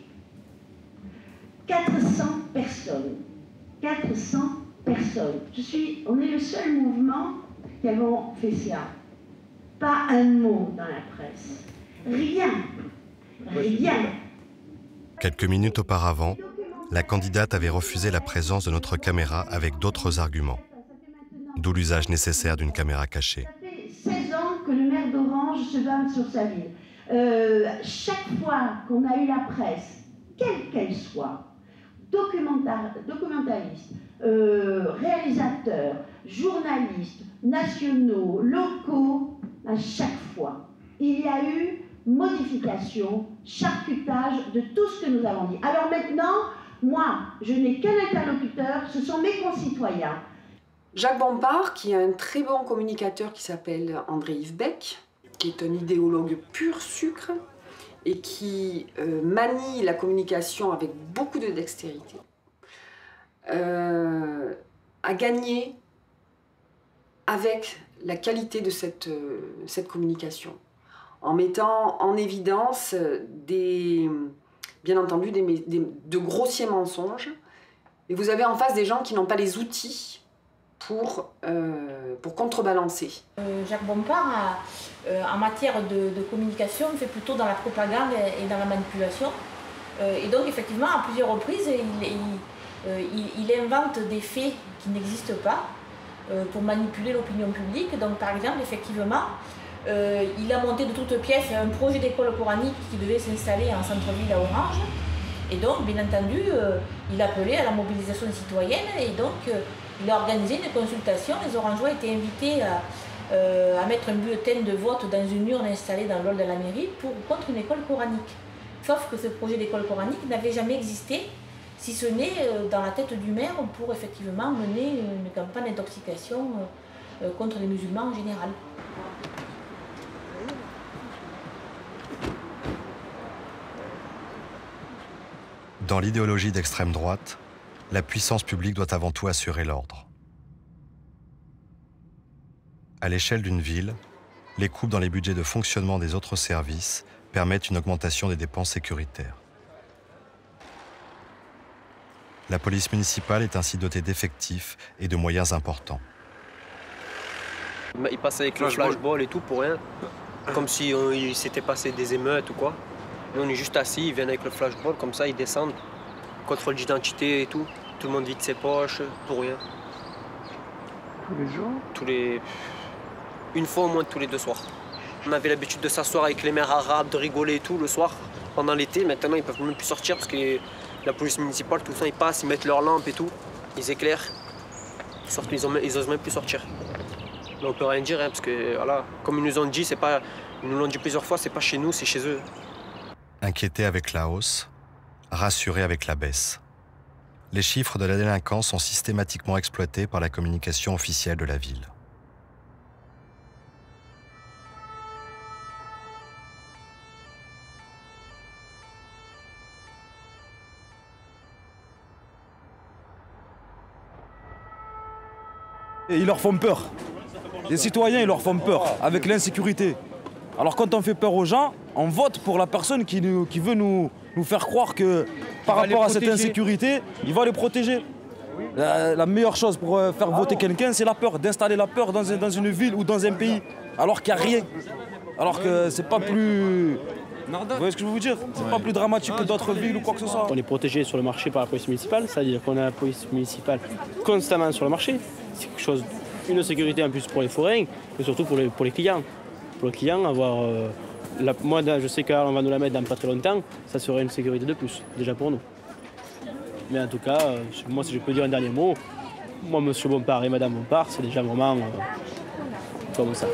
400 personnes. 400 personnes. On est le seul mouvement qui avons fait ça. Pas un mot dans la presse. Rien. Rien. Quelques minutes auparavant, la candidate avait refusé la présence de notre caméra avec d'autres arguments. D'où l'usage nécessaire d'une caméra cachée. Ça fait 16 ans que le maire d'Orange se bat sur sa ville. Chaque fois qu'on a eu la presse, quelle qu'elle soit, documentaliste, réalisateurs, journalistes, nationaux, locaux, à chaque fois, il y a eu modification, charcutage de tout ce que nous avons dit. Alors maintenant, moi, je n'ai qu'un interlocuteur, ce sont mes concitoyens. Jacques Bompard, qui est un très bon communicateur qui s'appelle André-Yves Beck, qui est un idéologue pur sucre et qui manie la communication avec beaucoup de dextérité, a gagné avec la qualité de cette communication, en mettant en évidence bien entendu de grossiers mensonges. Et vous avez en face des gens qui n'ont pas les outils pour contrebalancer. Jacques Bompard, en matière de communication, fait plutôt dans la propagande et dans la manipulation. Et donc, effectivement, à plusieurs reprises, il invente des faits qui n'existent pas pour manipuler l'opinion publique. Donc, par exemple, effectivement, il a monté de toutes pièces un projet d'école coranique qui devait s'installer en centre-ville à Orange. Et donc, bien entendu, il appelait à la mobilisation citoyenne et donc il a organisé une consultation. Les Orangeois étaient invités à mettre un bulletin de vote dans une urne installée dans l'hall de la mairie contre une école coranique. Sauf que ce projet d'école coranique n'avait jamais existé, si ce n'est dans la tête du maire pour effectivement mener une campagne d'intoxication contre les musulmans en général. Dans l'idéologie d'extrême droite, la puissance publique doit avant tout assurer l'ordre. À l'échelle d'une ville, les coupes dans les budgets de fonctionnement des autres services permettent une augmentation des dépenses sécuritaires. La police municipale est ainsi dotée d'effectifs et de moyens importants. Ils passent avec le flashball et tout pour rien, comme si il s'était passé des émeutes ou quoi. Nous on est juste assis, ils viennent avec le flashball, comme ça ils descendent, contrôle d'identité et tout. Tout le monde vide ses poches, pour rien. Tous les jours? Une fois au moins tous les 2 soirs. On avait l'habitude de s'asseoir avec les maires arabes, de rigoler et tout le soir, pendant l'été. Maintenant ils peuvent même plus sortir parce que la police municipale, tout le temps ils passent, ils mettent leurs lampes et tout, ils éclairent. Ils sortent, ils osent même plus sortir. Mais on peut rien dire, hein, parce que voilà, comme ils nous ont dit, ils nous l'ont dit plusieurs fois, c'est pas chez nous, c'est chez eux. Inquiétés avec la hausse, rassurés avec la baisse. Les chiffres de la délinquance sont systématiquement exploités par la communication officielle de la ville. Et ils leur font peur. Les citoyens, ils leur font peur avec l'insécurité. Alors quand on fait peur aux gens, on vote pour la personne qui veut nous faire croire que par rapport à cette insécurité, il va les protéger. La meilleure chose pour faire voter quelqu'un, c'est la peur, d'installer la peur dans une ville ou dans un pays, alors qu'il n'y a rien. Alors que c'est pas plus... Vous voyez ce que je veux vous dire? C'est pas plus dramatique que d'autres villes ou quoi que ce soit. On est protégé sur le marché par la police municipale, c'est-à-dire qu'on a la police municipale constamment sur le marché. C'est quelque chose, une sécurité en plus pour les forains, mais surtout pour les clients. Pour les clients, avoir... moi, je sais qu'on va nous la mettre dans pas très longtemps, ça serait une sécurité de plus, déjà pour nous. Mais en tout cas, moi, si je peux dire un dernier mot, moi, M. Bompard et Mme Bompard, c'est déjà vraiment comme ça.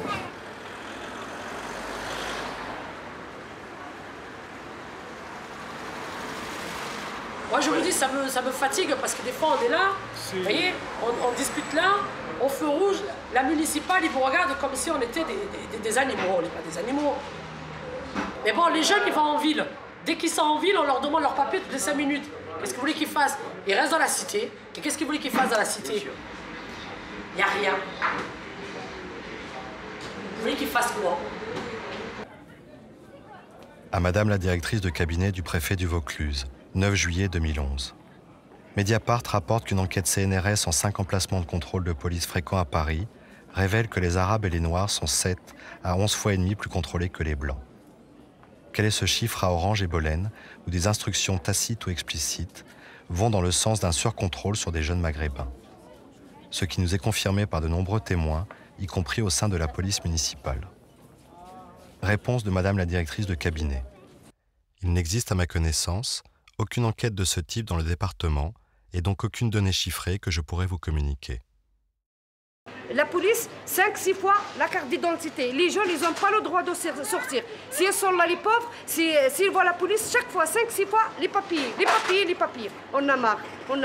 Moi je vous dis, ça me fatigue parce que des fois on est là, vous voyez, on discute là, au feu rouge, la municipale, ils vous regardent comme si on était des animaux, on n'est pas des animaux. Mais bon, les jeunes, ils vont en ville. Dès qu'ils sont en ville, on leur demande leur papier toutes les 5 minutes. Qu'est-ce que vous voulez qu'ils fassent? Ils restent dans la cité. Et qu'est-ce que vous voulez qu'ils fassent dans la cité? Il n'y a rien. Vous voulez qu'ils fassent quoi? À Madame la directrice de cabinet du préfet du Vaucluse, 9 juillet 2011. Mediapart rapporte qu'une enquête CNRS en 5 emplacements de contrôle de police fréquents à Paris révèle que les Arabes et les Noirs sont 7 à 11 fois et demi plus contrôlés que les Blancs. Quel est ce chiffre à Orange et Bolène, où des instructions tacites ou explicites vont dans le sens d'un surcontrôle sur des jeunes maghrébins? Ce qui nous est confirmé par de nombreux témoins, y compris au sein de la police municipale. Réponse de Madame la directrice de cabinet. Il n'existe à ma connaissance aucune enquête de ce type dans le département et donc aucune donnée chiffrée que je pourrais vous communiquer. La police, 5-6 fois la carte d'identité. Les jeunes, ils n'ont pas le droit de sortir. Si ils sont là, les pauvres, s'ils voient la police, chaque fois, 5-6 fois, les papiers. On a marre.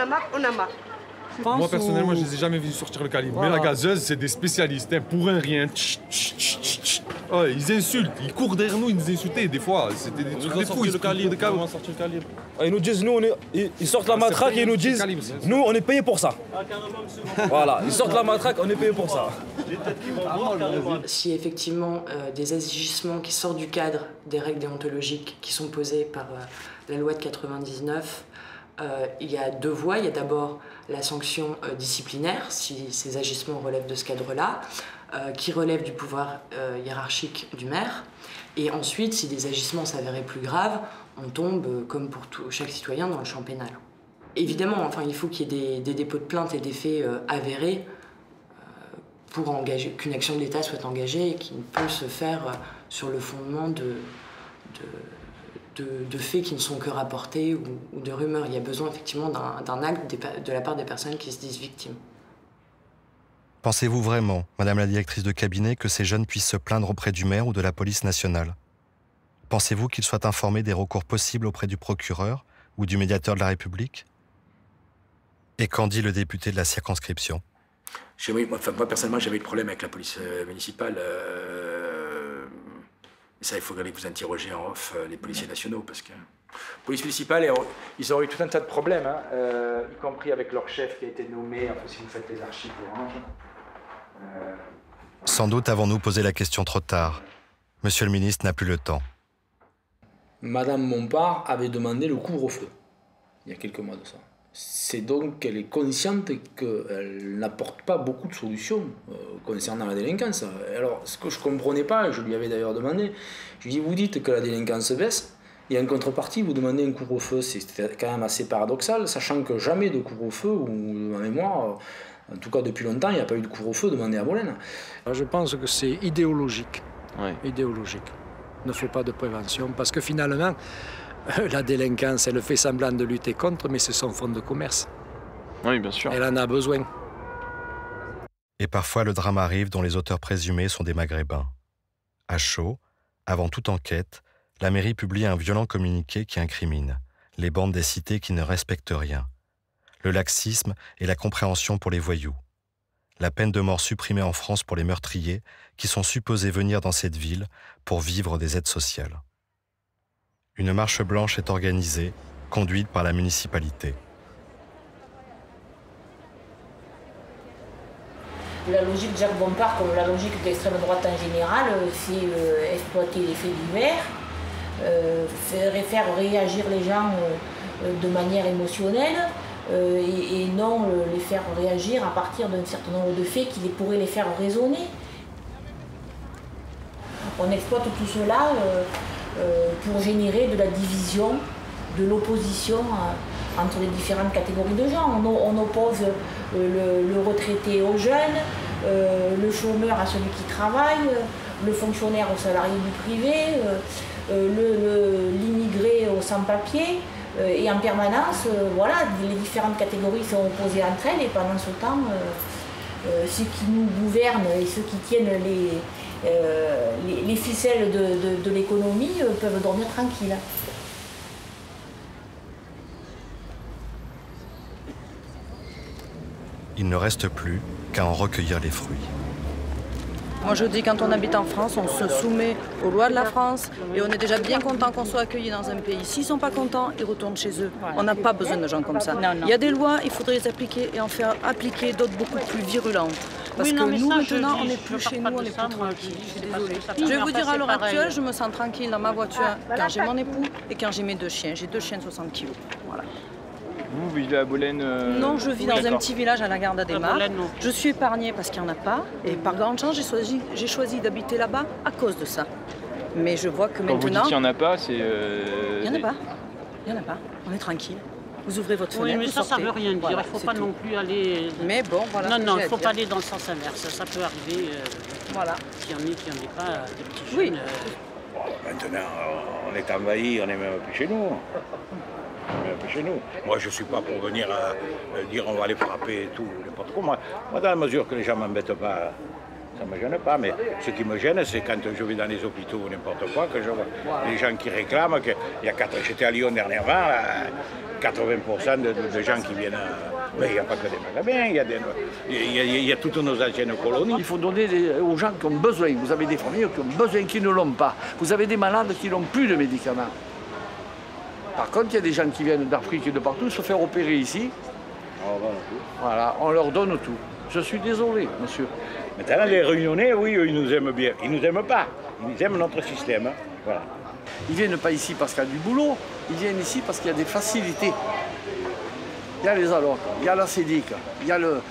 Moi, personnellement, je ne les ai jamais vus sortir le calibre. Voilà. Mais la gazeuse, c'est des spécialistes, hein, pour un rien. Oh, ils insultent, ils courent derrière nous, ils nous insultaient des fois. C'était des trucs de fous, ils sortent le calibre. Ils nous disent, nous, ils sortent la matraque et ils nous disent, nous, on est payés pour ça. Voilà, ils sortent la matraque, on est payés pour ça. Si effectivement des agissements qui sortent du cadre des règles déontologiques qui sont posées par la loi de 99, il y a 2 voies. Il y a d'abord la sanction disciplinaire, si ces agissements relèvent de ce cadre-là, qui relève du pouvoir hiérarchique du maire. Et ensuite, si des agissements s'avéraient plus graves, on tombe, comme pour chaque citoyen, dans le champ pénal. Évidemment, enfin, il faut qu'il y ait des dépôts de plainte et des faits avérés pour qu'une action de l'État soit engagée et qui ne peut se faire sur le fondement de faits qui ne sont que rapportés ou de rumeurs. Il y a besoin effectivement d'un acte de la part des personnes qui se disent victimes. Pensez-vous vraiment, Madame la directrice de cabinet, que ces jeunes puissent se plaindre auprès du maire ou de la police nationale? Pensez-vous qu'ils soient informés des recours possibles auprès du procureur ou du médiateur de la République? Et qu'en dit le député de la circonscription? Moi, personnellement, j'avais eu de problème avec la police municipale. Et ça, il faudrait que vous interrogiez en off les policiers nationaux, parce que... Police municipale, ils ont eu tout un tas de problèmes, hein, y compris avec leur chef qui a été nommé, enfin, si vous faites les archives d'Orange. Sans doute avons-nous posé la question trop tard. Monsieur le ministre n'a plus le temps. Madame Bompard avait demandé le couvre-feu, il y a quelques mois de ça. C'est donc qu'elle est consciente qu'elle n'apporte pas beaucoup de solutions concernant la délinquance. Alors, ce que je ne comprenais pas, et je lui avais d'ailleurs demandé, je lui ai dit, vous dites que la délinquance baisse, et en contrepartie, vous demandez un couvre-feu. C'est quand même assez paradoxal, sachant que jamais de couvre-feu, ou en mémoire, en tout cas depuis longtemps, il n'y a pas eu de couvre-feu demandé à Bolène. Je pense que c'est idéologique. Oui. Idéologique. Ne fait pas de prévention, parce que finalement, la délinquance, elle fait semblant de lutter contre, mais c'est son fonds de commerce. Oui, bien sûr. Elle en a besoin. Et parfois, le drame arrive dont les auteurs présumés sont des Maghrébins. À chaud, avant toute enquête, la mairie publie un violent communiqué qui incrimine les bandes des cités qui ne respectent rien, le laxisme et la compréhension pour les voyous, la peine de mort supprimée en France pour les meurtriers qui sont supposés venir dans cette ville pour vivre des aides sociales. Une marche blanche est organisée, conduite par la municipalité. La logique de Jacques Bompard, comme la logique de l'extrême droite en général, c'est exploiter les faits divers, faire réagir les gens de manière émotionnelle et non les faire réagir à partir d'un certain nombre de faits qui pourraient les faire raisonner. On exploite tout cela pour générer de la division, de l'opposition entre les différentes catégories de gens. On oppose le retraité aux jeunes, le chômeur à celui qui travaille, le fonctionnaire au salarié du privé, l'immigré au sans-papier, Et en permanence, voilà, les différentes catégories sont opposées entre elles et pendant ce temps, ceux qui nous gouvernent et ceux qui tiennent les ficelles de l'économie peuvent dormir tranquilles. Il ne reste plus qu'à en recueillir les fruits. Moi je dis, quand on habite en France, on se soumet aux lois de la France et on est déjà bien content qu'on soit accueilli dans un pays. S'ils ne sont pas contents, ils retournent chez eux. On n'a pas besoin de gens comme ça. Il y a des lois, il faudrait les appliquer et en faire appliquer d'autres beaucoup plus virulentes. Parce que nous maintenant, on n'est plus chez nous, on n'est plus tranquille. Je suis désolée. Je vais vous dire, à l'heure actuelle, je me sens tranquille dans ma voiture quand j'ai mon époux et quand j'ai mes 2 chiens. J'ai 2 chiens de 60 kilos. Voilà. Vous vivez à Bolène Non, je vis dans un petit village à la gare d'Adémar. Je suis épargnée parce qu'il n'y en a pas. Et par grande chance, j'ai choisi d'habiter là-bas à cause de ça. Mais je vois que quand maintenant... vous dites qu'il n'y en a pas, c'est... Il n'y en a pas. Il n'y en a pas. On est tranquille. Vous ouvrez votre fenêtre, mais ça ne veut rien dire. Voilà, il ne faut pas non plus aller... Mais bon, voilà. Non, il ne faut pas aller dans le sens inverse. Ça peut arriver. Voilà. Qu'il y en ait, qu'il n'y en ait pas, des petits jeunes. Oui. Maintenant, on est envahi, on n'est même plus chez nous. Chez nous. Moi, je ne suis pas pour venir dire on va les frapper et tout, n'importe quoi. Moi, dans la mesure que les gens ne m'embêtent pas, ça ne me gêne pas. Mais ce qui me gêne, c'est quand je vais dans les hôpitaux ou n'importe quoi, que je vois les gens qui réclament. J'étais à Lyon dernièrement, 80% de gens qui viennent. Mais il n'y a pas que des magasins, il y a toutes nos anciennes colonies. Il faut donner aux gens qui ont besoin. Vous avez des familles qui ont besoin, qui ne l'ont pas. Vous avez des malades qui n'ont plus de médicaments. Par contre, il y a des gens qui viennent d'Afrique et de partout se faire opérer ici. Voilà, on leur donne tout. Je suis désolé, monsieur. Maintenant, les Réunionnais, oui, ils nous aiment bien. Ils ne nous aiment pas. Ils aiment notre système. Voilà. Ils ne viennent pas ici parce qu'il y a du boulot. Ils viennent ici parce qu'il y a des facilités. Il y a les allocs, il y a la CEDIC, il y a le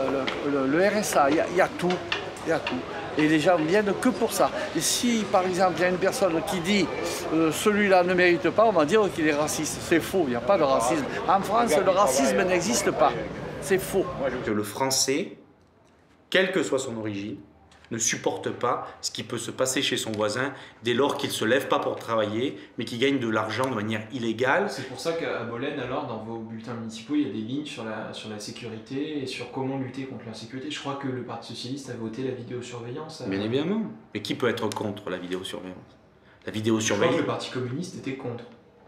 RSA, il y a tout. Il y a tout. Et les gens viennent que pour ça. Et si, par exemple, il y a une personne qui dit celui-là ne mérite pas, on va dire qu'il est raciste. C'est faux, il n'y a pas de racisme. En France, le racisme n'existe pas. C'est faux. Le Français, quelle que soit son origine, ne supporte pas ce qui peut se passer chez son voisin dès lors qu'il ne se lève pas pour travailler, mais qu'il gagne de l'argent de manière illégale. C'est pour ça qu'à Bolène, alors, dans vos bulletins municipaux, il y a des lignes sur la sécurité et sur comment lutter contre l'insécurité. Je crois que le Parti Socialiste a voté la vidéosurveillance. Bien évidemment. Mais qui peut être contre la vidéosurveillance? La vidéosurveillance... Je crois que le Parti communiste était contre.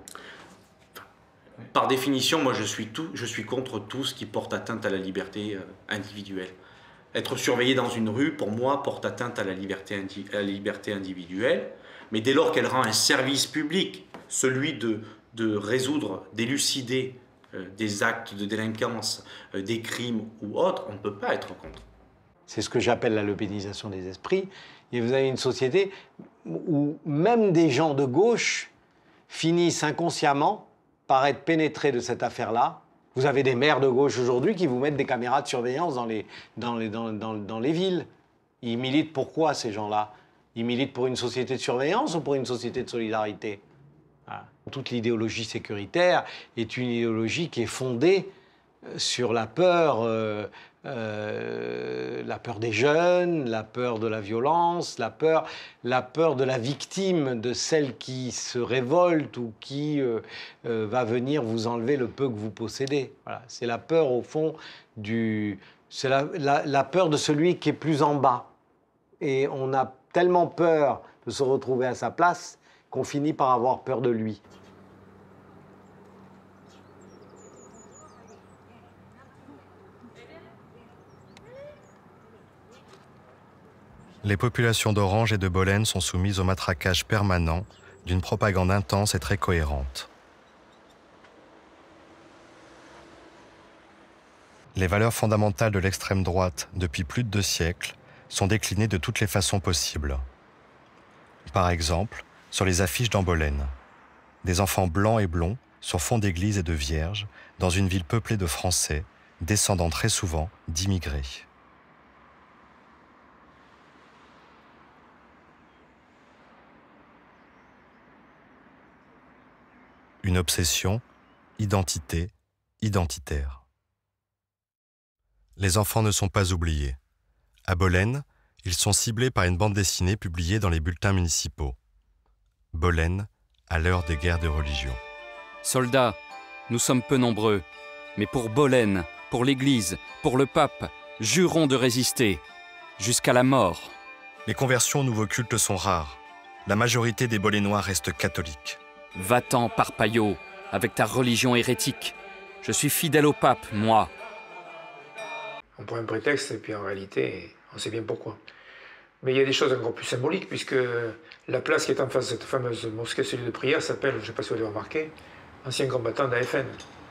Par définition, moi je suis contre tout ce qui porte atteinte à la liberté individuelle. Être surveillé dans une rue, pour moi, porte atteinte à la liberté individuelle, mais dès lors qu'elle rend un service public, celui de résoudre, d'élucider des actes de délinquance, des crimes ou autres, on ne peut pas être contre. C'est ce que j'appelle la lepénisation des esprits. Et vous avez une société où même des gens de gauche finissent inconsciemment par être pénétrés de cette affaire-là. Vous avez des maires de gauche aujourd'hui qui vous mettent des caméras de surveillance dans les villes. Ils militent pourquoi, ces gens-là? Ils militent pour une société de surveillance ou pour une société de solidarité? Voilà. Toute l'idéologie sécuritaire est une idéologie qui est fondée sur la peur des jeunes, la peur de la violence, la peur de la victime, de celle qui se révolte ou qui va venir vous enlever le peu que vous possédez. Voilà. C'est la peur, au fond, c'est la peur de celui qui est plus en bas. Et on a tellement peur de se retrouver à sa place qu'on finit par avoir peur de lui. Les populations d'Orange et de Bolène sont soumises au matraquage permanent d'une propagande intense et très cohérente. Les valeurs fondamentales de l'extrême droite, depuis plus de 2 siècles, sont déclinées de toutes les façons possibles. Par exemple, sur les affiches dans Bolène. Des enfants blancs et blonds, sur fond d'églises et de vierges, dans une ville peuplée de Français, descendant très souvent d'immigrés. Une obsession, identité, identitaire. Les enfants ne sont pas oubliés. À Bolène, ils sont ciblés par une bande dessinée publiée dans les bulletins municipaux. Bolène, à l'heure des guerres de religion. Soldats, Nous sommes peu nombreux, mais pour Bolène, pour l'Église, pour le pape, jurons de résister, jusqu'à la mort. Les conversions au nouveau culte sont rares. La majorité des Bolénois restent catholiques. Va-t'en, Parpaillot, avec ta religion hérétique. Je suis fidèle au pape, moi. On prend un prétexte et puis en réalité, on sait bien pourquoi. Mais il y a des choses encore plus symboliques puisque la place qui est en face de cette fameuse mosquée, cellule de prière, s'appelle, je ne sais pas si vous l'avez remarqué, ancien combattant d'AFN.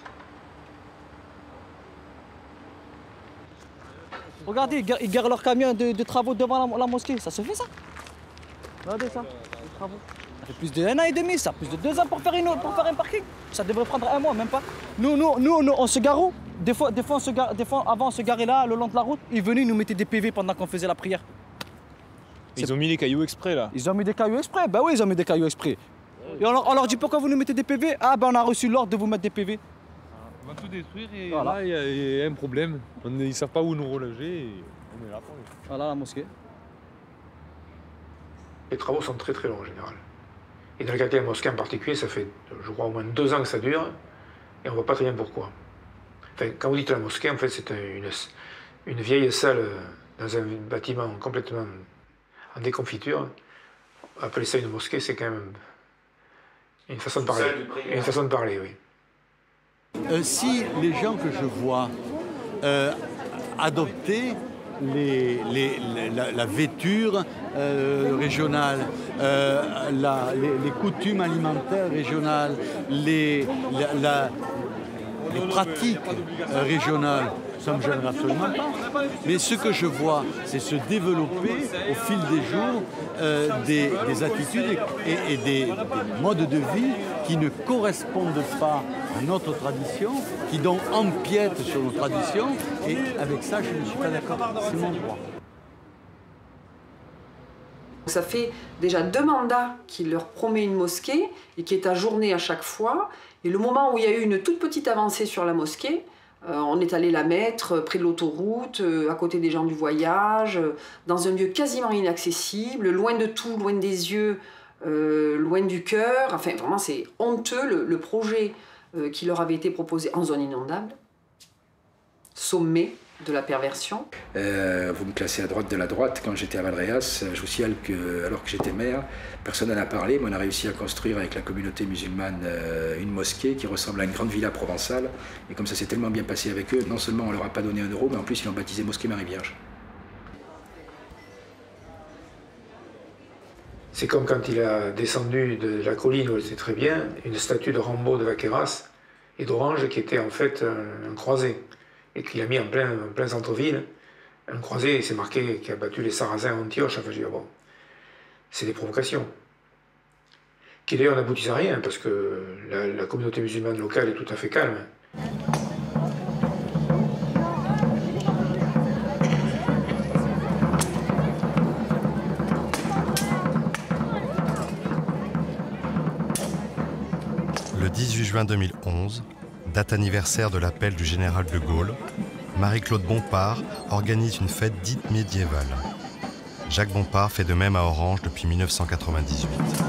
Regardez, ils garent leur camion de travaux devant la mosquée. Ça se fait, ça? Regardez ça, les travaux. Ça fait plus d'1 an et demi, ça. Plus de 2 ans pour faire un parking. Ça devrait prendre 1 mois, même pas. Nous on se gare où? Des fois, avant, on se garait là, le long de la route. Ils venaient, ils nous mettaient des PV pendant qu'on faisait la prière. Ils ont mis des cailloux exprès, là. Ils ont mis des cailloux exprès. Ben oui, ils ont mis des cailloux exprès. Et on leur dit pourquoi vous nous mettez des PV? Ah ben on a reçu l'ordre de vous mettre des PV. On va tout détruire et voilà. Là, il y a un problème. Ils ne savent pas où nous reloger et on est là pour eux. Voilà la mosquée. Les travaux sont très très longs en général. Et dans le cas de la mosquée en particulier, ça fait, je crois, au moins 2 ans que ça dure et on ne voit pas très bien pourquoi. Enfin, quand vous dites la mosquée, en fait, c'est une vieille salle dans un bâtiment complètement en déconfiture. Appeler ça une mosquée, c'est quand même une façon de parler. Une façon de parler, oui. Si les gens que je vois adopter la vêture régionale, les coutumes alimentaires régionales, les pratiques régionales, ça ne me gênera absolument pas. Mais ce que je vois, c'est se développer au fil des jours des attitudes et des modes de vie qui ne correspondent pas à notre tradition, qui donc empiètent sur nos traditions. Et avec ça, je ne suis pas d'accord. C'est mon droit. Ça fait déjà 2 mandats qu'il leur promet une mosquée et qui est ajournée à chaque fois. Et le moment où il y a eu une toute petite avancée sur la mosquée, on est allé la mettre près de l'autoroute, à côté des gens du voyage, dans un lieu quasiment inaccessible, loin de tout, loin des yeux, loin du cœur. Enfin, vraiment, c'est honteux le projet qui leur avait été proposé en zone inondable, sommet de la perversion. Vous me classez à droite de la droite. Quand j'étais à Valréas, je vous signale que, alors que j'étais maire, personne n'en a parlé, mais on a réussi à construire avec la communauté musulmane une mosquée qui ressemble à une grande villa provençale. Et comme ça s'est tellement bien passé avec eux, non seulement on leur a pas donné 1 euro, mais en plus ils l'ont baptisé Mosquée Marie-Vierge. C'est comme quand il a descendu de la colline où il était très bien, une statue de Rambo de Vaqueras et d'Orange qui était en fait un croisé. Et qu'il a mis en plein centre-ville, un croisé, c'est marqué qui a battu les Sarrasins à Antioche. Enfin, je veux dire, bon, c'est des provocations. Qui d'ailleurs n'aboutissent à rien, parce que la communauté musulmane locale est tout à fait calme. Le 18 juin 2011, date anniversaire de l'appel du général de Gaulle, Marie-Claude Bompard organise une fête dite médiévale. Jacques Bompard fait de même à Orange depuis 1998.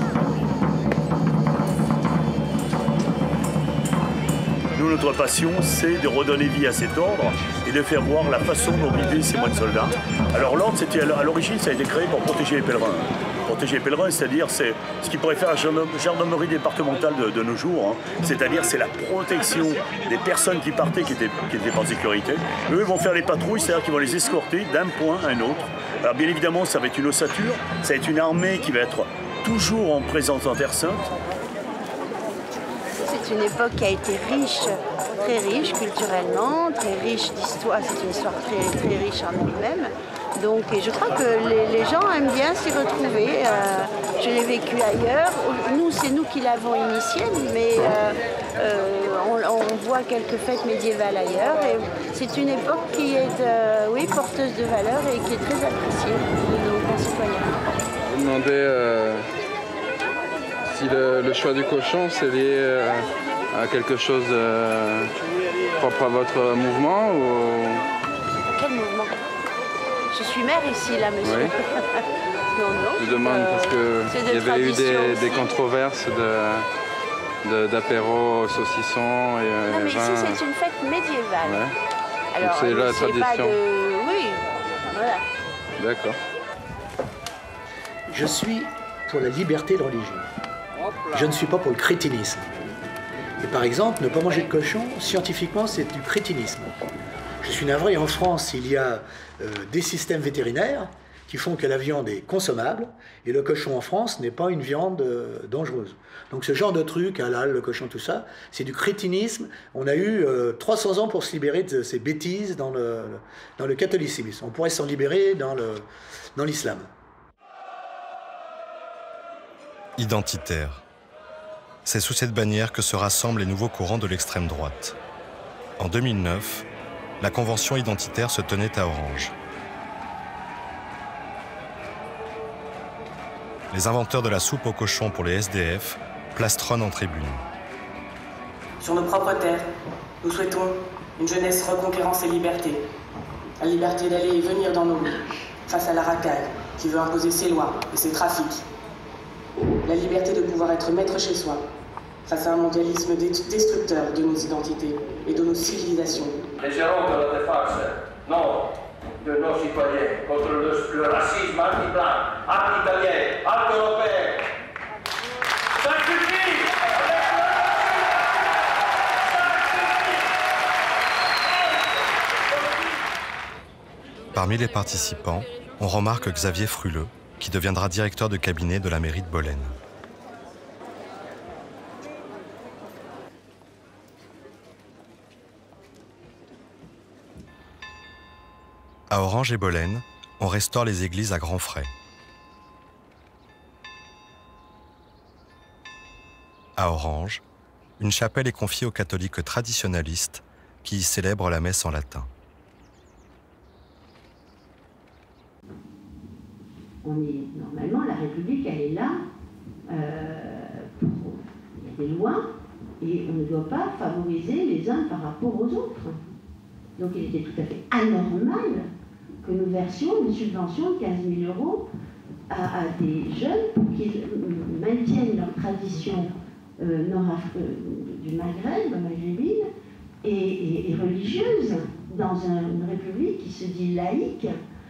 Nous, notre passion, c'est de redonner vie à cet ordre et de faire voir la façon dont vivaient ces moines soldats. Alors l'ordre, c'était à l'origine, ça a été créé pour protéger les pèlerins. Protéger les pèlerins, c'est-à-dire c'est ce qui pourrait faire la gendarmerie départementale de nos jours, hein. C'est-à-dire c'est la protection des personnes qui partaient, qui étaient pas en sécurité. Eux vont faire les patrouilles, c'est-à-dire qu'ils vont les escorter d'un point à un autre. Alors bien évidemment, ça va être une ossature, ça va être une armée qui va être toujours en présence en Terre Sainte. C'est une époque qui a été riche, très riche culturellement, très riche d'histoire, c'est une histoire très, très riche en elle-même. Donc je crois que les gens aiment bien s'y retrouver. Je l'ai vécu ailleurs. Nous, c'est nous qui l'avons initié, mais on voit quelques fêtes médiévales ailleurs. Et c'est une époque qui est oui, porteuse de valeur et qui est très appréciée de nos concitoyens. Je me demandais si le choix du cochon, c'est lié à quelque chose propre à votre mouvement ou... Quel mouvement? Je suis maire ici, là, monsieur. Oui. Non, non. Je demande parce qu'il y avait eu des controverses d'apéro, saucisson et non, mais vin. ici, c'est une fête médiévale. Ouais. Alors, c'est la tradition. Pas de... Oui, voilà. D'accord. Je suis pour la liberté de religion. Je ne suis pas pour le crétinisme. Et par exemple, ne pas manger de cochon, scientifiquement, c'est du crétinisme. Je suis navré, en France, il y a des systèmes vétérinaires qui font que la viande est consommable, et le cochon en France n'est pas une viande dangereuse. Donc ce genre de truc, halal, le cochon, tout ça, c'est du crétinisme. On a eu 300 ans pour se libérer de ces bêtises dans le catholicisme. On pourrait s'en libérer dans l'islam. Identitaire. C'est sous cette bannière que se rassemblent les nouveaux courants de l'extrême droite. En 2009, la convention identitaire se tenait à Orange. Les inventeurs de la soupe au cochon pour les SDF plastronnent en tribune. Sur nos propres terres, nous souhaitons une jeunesse reconquérant ses libertés. La liberté d'aller et venir dans nos rues, face à la racaille qui veut imposer ses lois et ses trafics. La liberté de pouvoir être maître chez soi, face à un mondialisme destructeur de nos identités et de nos civilisations. Essaierons de la défense, non, de nos citoyens, contre le racisme anti-blanc, anti-italien, anti-européen. Ça suffit! Parmi les participants, on remarque Xavier Fruleux, qui deviendra directeur de cabinet de la mairie de Bolène. À Orange et Bolène, on restaure les églises à grands frais. À Orange, une chapelle est confiée aux catholiques traditionalistes qui y célèbrent la messe en latin. Normalement, la République, elle est là. Il y a des lois et on ne doit pas favoriser les uns par rapport aux autres. Donc il était tout à fait anormal que nous versions une subvention de 15 000 € à des jeunes pour qu'ils maintiennent leur tradition du Maghreb, maghrébine, et religieuse dans une république qui se dit laïque,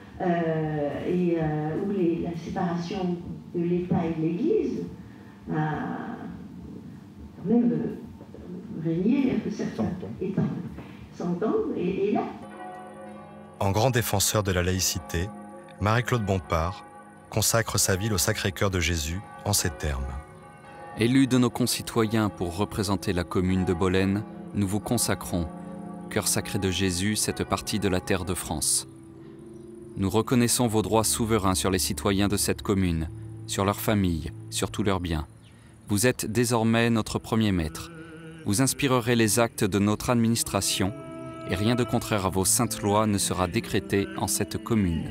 où la séparation de l'État et de l'Église a quand même régné certains états. 100 ans et là. En grand défenseur de la laïcité, Marie-Claude Bompard consacre sa ville au Sacré-Cœur de Jésus en ces termes. Élus de nos concitoyens pour représenter la commune de Bolène, nous vous consacrons, Cœur sacré de Jésus, cette partie de la terre de France. Nous reconnaissons vos droits souverains sur les citoyens de cette commune, sur leurs familles, sur tous leurs biens. Vous êtes désormais notre premier maître. Vous inspirerez les actes de notre administration et rien de contraire à vos saintes lois ne sera décrété en cette commune.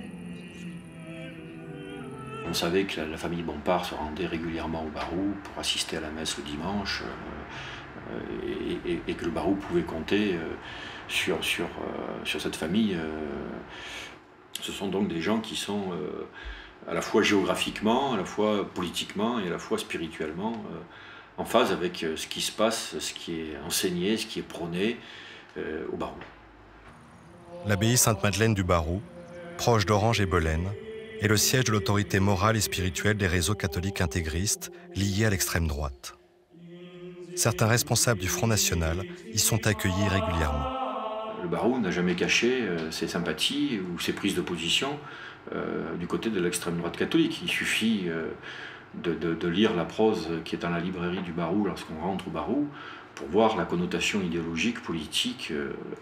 On savait que la famille Bompard se rendait régulièrement au Barou pour assister à la messe le dimanche et que le Barou pouvait compter sur cette famille. Ce sont donc des gens qui sont à la fois géographiquement, à la fois politiquement et à la fois spirituellement en phase avec ce qui se passe, ce qui est enseigné, ce qui est prôné au Barou. L'abbaye Sainte-Madeleine du Barou, proche d'Orange et Bolène, est le siège de l'autorité morale et spirituelle des réseaux catholiques intégristes liés à l'extrême droite. Certains responsables du Front National y sont accueillis régulièrement. Le Barou n'a jamais caché ses sympathies ou ses prises de position du côté de l'extrême droite catholique. Il suffit de lire la prose qui est dans la librairie du Barou lorsqu'on rentre au Barou pour voir la connotation idéologique, politique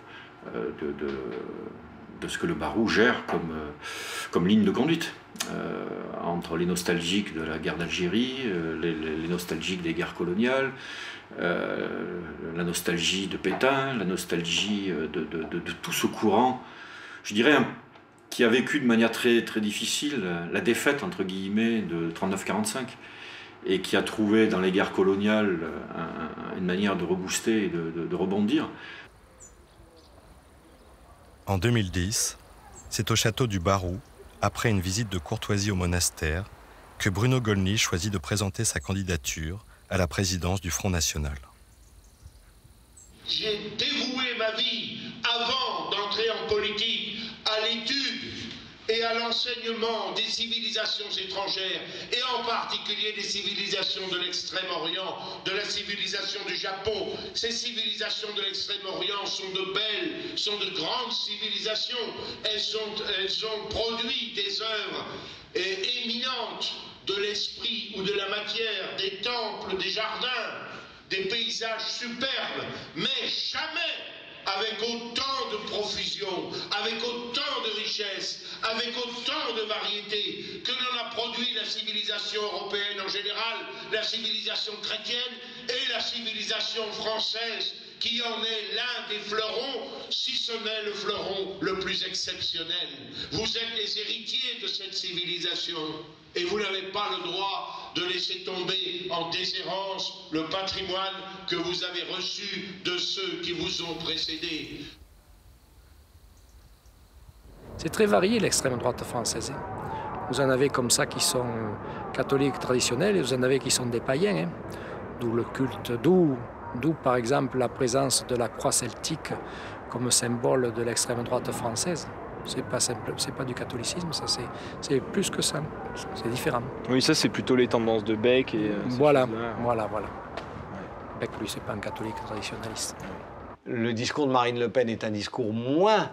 de ce que le Barou gère comme ligne de conduite. Entre les nostalgiques de la guerre d'Algérie, les nostalgiques des guerres coloniales, la nostalgie de Pétain, la nostalgie de tout ce courant, je dirais, qui a vécu de manière très, très difficile la défaite, entre guillemets, de 39-45, et qui a trouvé dans les guerres coloniales une manière de rebooster et de rebondir. En 2010, c'est au château du Barou, après une visite de courtoisie au monastère, que Bruno Gollnisch choisit de présenter sa candidature à la présidence du Front National. J'ai dévoué ma vie, avant d'entrer en politique, à l'étude et à l'enseignement des civilisations étrangères, et en particulier des civilisations de l'Extrême-Orient, de la civilisation du Japon. Ces civilisations de l'Extrême-Orient sont de belles, sont de grandes civilisations. Elles ont produit des œuvres éminentes de l'esprit ou de la matière, des temples, des jardins, des paysages superbes, mais jamais avec autant de profusion, avec autant de richesse, avec autant de variété que n'en a produit la civilisation européenne en général, la civilisation chrétienne et la civilisation française, qui en est l'un des fleurons, si ce n'est le fleuron le plus exceptionnel. Vous êtes les héritiers de cette civilisation et vous n'avez pas le droit de laisser tomber en déshérence le patrimoine que vous avez reçu de ceux qui vous ont précédés. C'est très varié l'extrême droite française. Vous en avez comme ça qui sont catholiques traditionnels et vous en avez qui sont des païens, d'où le culte, d'où par exemple la présence de la croix celtique comme symbole de l'extrême droite française. C'est pas simple, c'est pas du catholicisme, ça c'est plus que ça, c'est différent. Oui, ça c'est plutôt les tendances de Beck et... voilà. Beck, lui, c'est pas un catholique traditionnaliste. Le discours de Marine Le Pen est un discours moins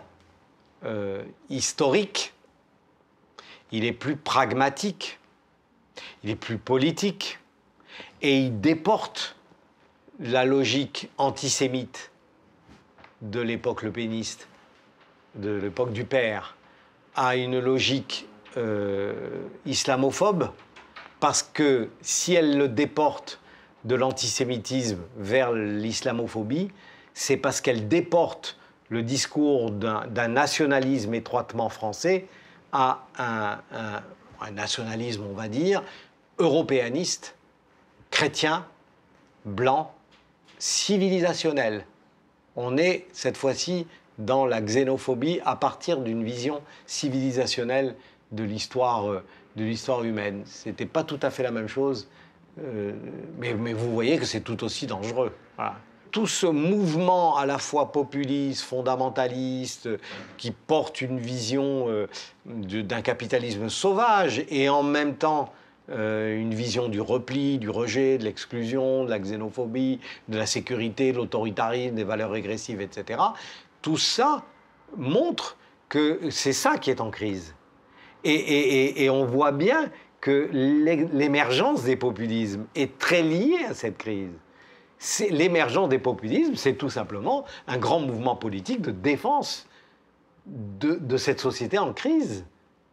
historique, il est plus pragmatique, il est plus politique, et il déporte la logique antisémite de l'époque lepéniste, de l'époque du père, à une logique islamophobe, parce que si elle le déporte de l'antisémitisme vers l'islamophobie, c'est parce qu'elle déporte le discours d'un nationalisme étroitement français à un nationalisme, on va dire, européaniste, chrétien, blanc, civilisationnel. On est, cette fois-ci, dans la xénophobie à partir d'une vision civilisationnelle de l'histoire humaine. C'était pas tout à fait la même chose, mais vous voyez que c'est tout aussi dangereux. Voilà. Tout ce mouvement à la fois populiste, fondamentaliste, qui porte une vision d'un capitalisme sauvage et en même temps une vision du repli, du rejet, de l'exclusion, de la xénophobie, de la sécurité, de l'autoritarisme, des valeurs régressives, etc. Tout ça montre que c'est ça qui est en crise. Et on voit bien que l'émergence des populismes est très liée à cette crise. L'émergence des populismes, c'est tout simplement un grand mouvement politique de défense de cette société en crise.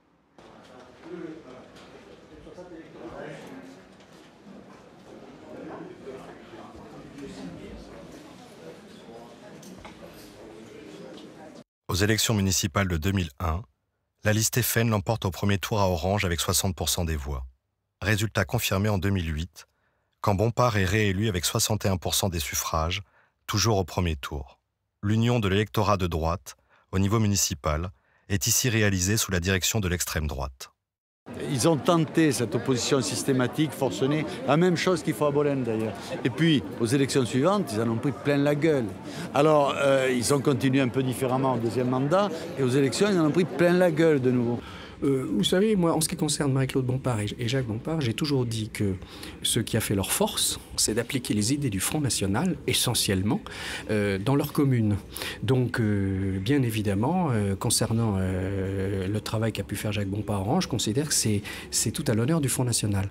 Aux élections municipales de 2001, la liste FN l'emporte au premier tour à Orange avec 60% des voix. Résultat confirmé en 2008, quand Bompard est réélu avec 61% des suffrages, toujours au premier tour. L'union de l'électorat de droite, au niveau municipal, est ici réalisée sous la direction de l'extrême droite. Ils ont tenté cette opposition systématique, forcenée, la même chose qu'il faut à Bolène d'ailleurs. Et puis, aux élections suivantes, ils en ont pris plein la gueule. Alors, ils ont continué un peu différemment au deuxième mandat, et aux élections, ils en ont pris plein la gueule de nouveau. Vous savez, moi, en ce qui concerne Marie-Claude Bompard et Jacques Bompard, j'ai toujours dit que ce qui a fait leur force, c'est d'appliquer les idées du Front National, essentiellement, dans leur commune. Donc, bien évidemment, concernant le travail qu'a pu faire Jacques Bompard à Orange, je considère que c'est tout à l'honneur du Front National.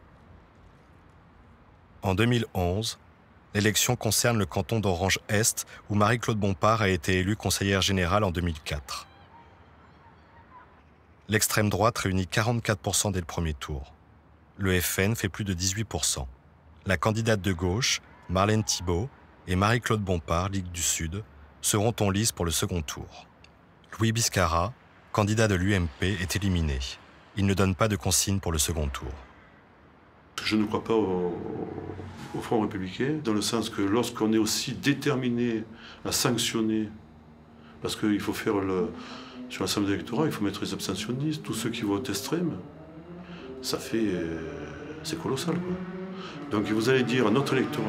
En 2011, l'élection concerne le canton d'Orange-Est, où Marie-Claude Bompard a été élue conseillère générale en 2004. L'extrême droite réunit 44% dès le premier tour. Le FN fait plus de 18%. La candidate de gauche, Marlène Thibault, et Marie-Claude Bompard, Ligue du Sud, seront en lice pour le second tour. Louis Biscara, candidat de l'UMP, est éliminé. Il ne donne pas de consigne pour le second tour. Je ne crois pas au Front républicain, dans le sens que lorsqu'on est aussi déterminé à sanctionner, parce qu'il faut faire sur l'Assemblée électorale, il faut mettre les abstentionnistes, tous ceux qui votent extrême, ça fait... c'est colossal, quoi. Donc vous allez dire à notre électorat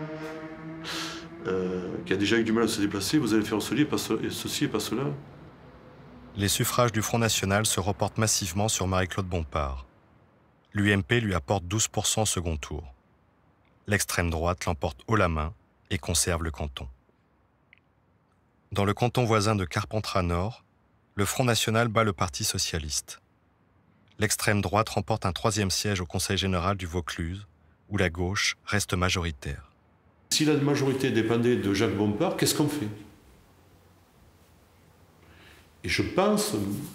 qui a déjà eu du mal à se déplacer, vous allez faire ceci et pas cela. Les suffrages du Front National se reportent massivement sur Marie-Claude Bompard. L'UMP lui apporte 12% au second tour. L'extrême droite l'emporte haut la main et conserve le canton. Dans le canton voisin de Carpentras-Nord, le Front National bat le Parti socialiste. L'extrême droite remporte un 3e siège au Conseil général du Vaucluse, où la gauche reste majoritaire. Si la majorité dépendait de Jacques Bompard, qu'est-ce qu'on fait? Et je pense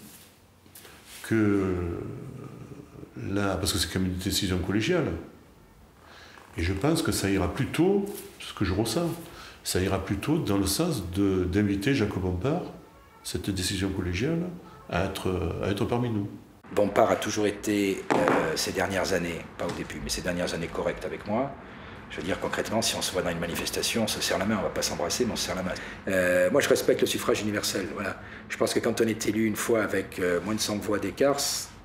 que là, parce que c'est quand même une décision collégiale, et je pense que ça ira plutôt, ce que je ressens, ça ira plutôt dans le sens d'inviter Jacques Bompard, cette décision collégiale, à être parmi nous. Bompard a toujours été, ces dernières années, pas au début, mais ces dernières années correct avec moi. Je veux dire, concrètement, si on se voit dans une manifestation, on se serre la main, on ne va pas s'embrasser, mais on se serre la main. Moi, je respecte le suffrage universel. Voilà. Je pense que quand on est élu une fois avec moins de 100 voix d'écart,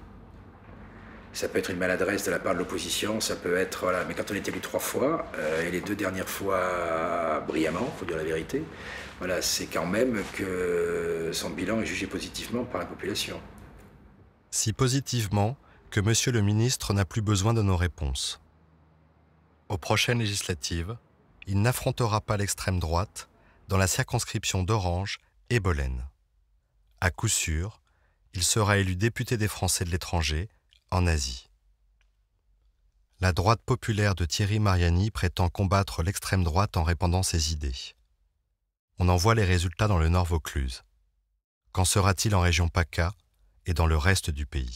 ça peut être une maladresse de la part de l'opposition, ça peut être... Voilà. Mais quand on est élu 3 fois, et les 2 dernières fois brillamment, il faut dire la vérité, voilà, c'est quand même que son bilan est jugé positivement par la population. Si positivement que Monsieur le ministre n'a plus besoin de nos réponses. Aux prochaines législatives, il n'affrontera pas l'extrême droite dans la circonscription d'Orange et Bolène. À coup sûr, il sera élu député des Français de l'étranger en Asie. La droite populaire de Thierry Mariani prétend combattre l'extrême droite en répandant ses idées. On en voit les résultats dans le Nord Vaucluse. Qu'en sera-t-il en région PACA et dans le reste du pays ?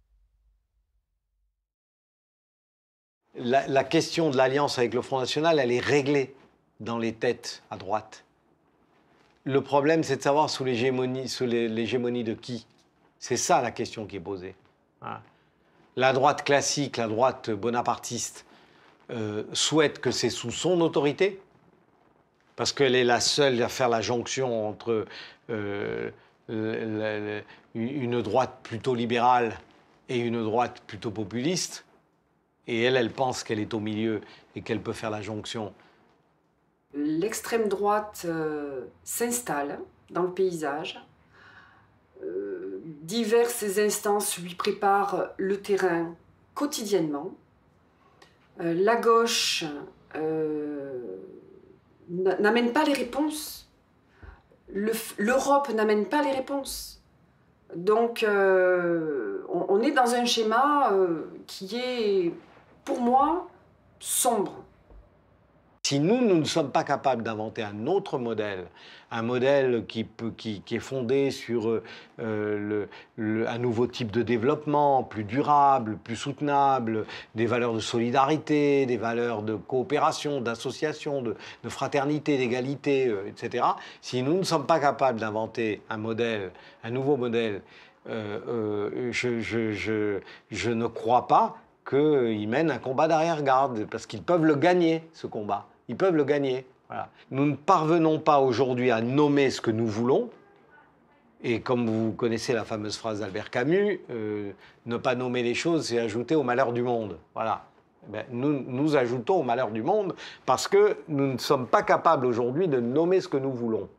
La question de l'alliance avec le Front National, elle est réglée dans les têtes à droite. Le problème, c'est de savoir sous l'hégémonie de qui. C'est ça la question qui est posée. La droite classique, la droite bonapartiste, souhaite que c'est sous son autorité, parce qu'elle est la seule à faire la jonction entre une droite plutôt libérale et une droite plutôt populiste. Et elle pense qu'elle est au milieu et qu'elle peut faire la jonction. L'extrême droite s'installe dans le paysage. Diverses instances lui préparent le terrain quotidiennement. La gauche n'amène pas les réponses. L'Europe n'amène pas les réponses. Donc on est dans un schéma qui est, pour moi, sombre. Si nous ne sommes pas capables d'inventer un autre modèle, un modèle qui est fondé sur un nouveau type de développement, plus durable, plus soutenable, des valeurs de solidarité, des valeurs de coopération, d'association, de fraternité, d'égalité, etc. Si nous ne sommes pas capables d'inventer un modèle, un nouveau modèle, je ne crois pas qu'ils mènent un combat d'arrière-garde, parce qu'ils peuvent le gagner, ce combat. Ils peuvent le gagner. Voilà. Nous ne parvenons pas aujourd'hui à nommer ce que nous voulons. Et comme vous connaissez la fameuse phrase d'Albert Camus, ne pas nommer les choses, c'est ajouter au malheur du monde. Voilà. Ben, nous ajoutons au malheur du monde parce que nous ne sommes pas capables aujourd'hui de nommer ce que nous voulons.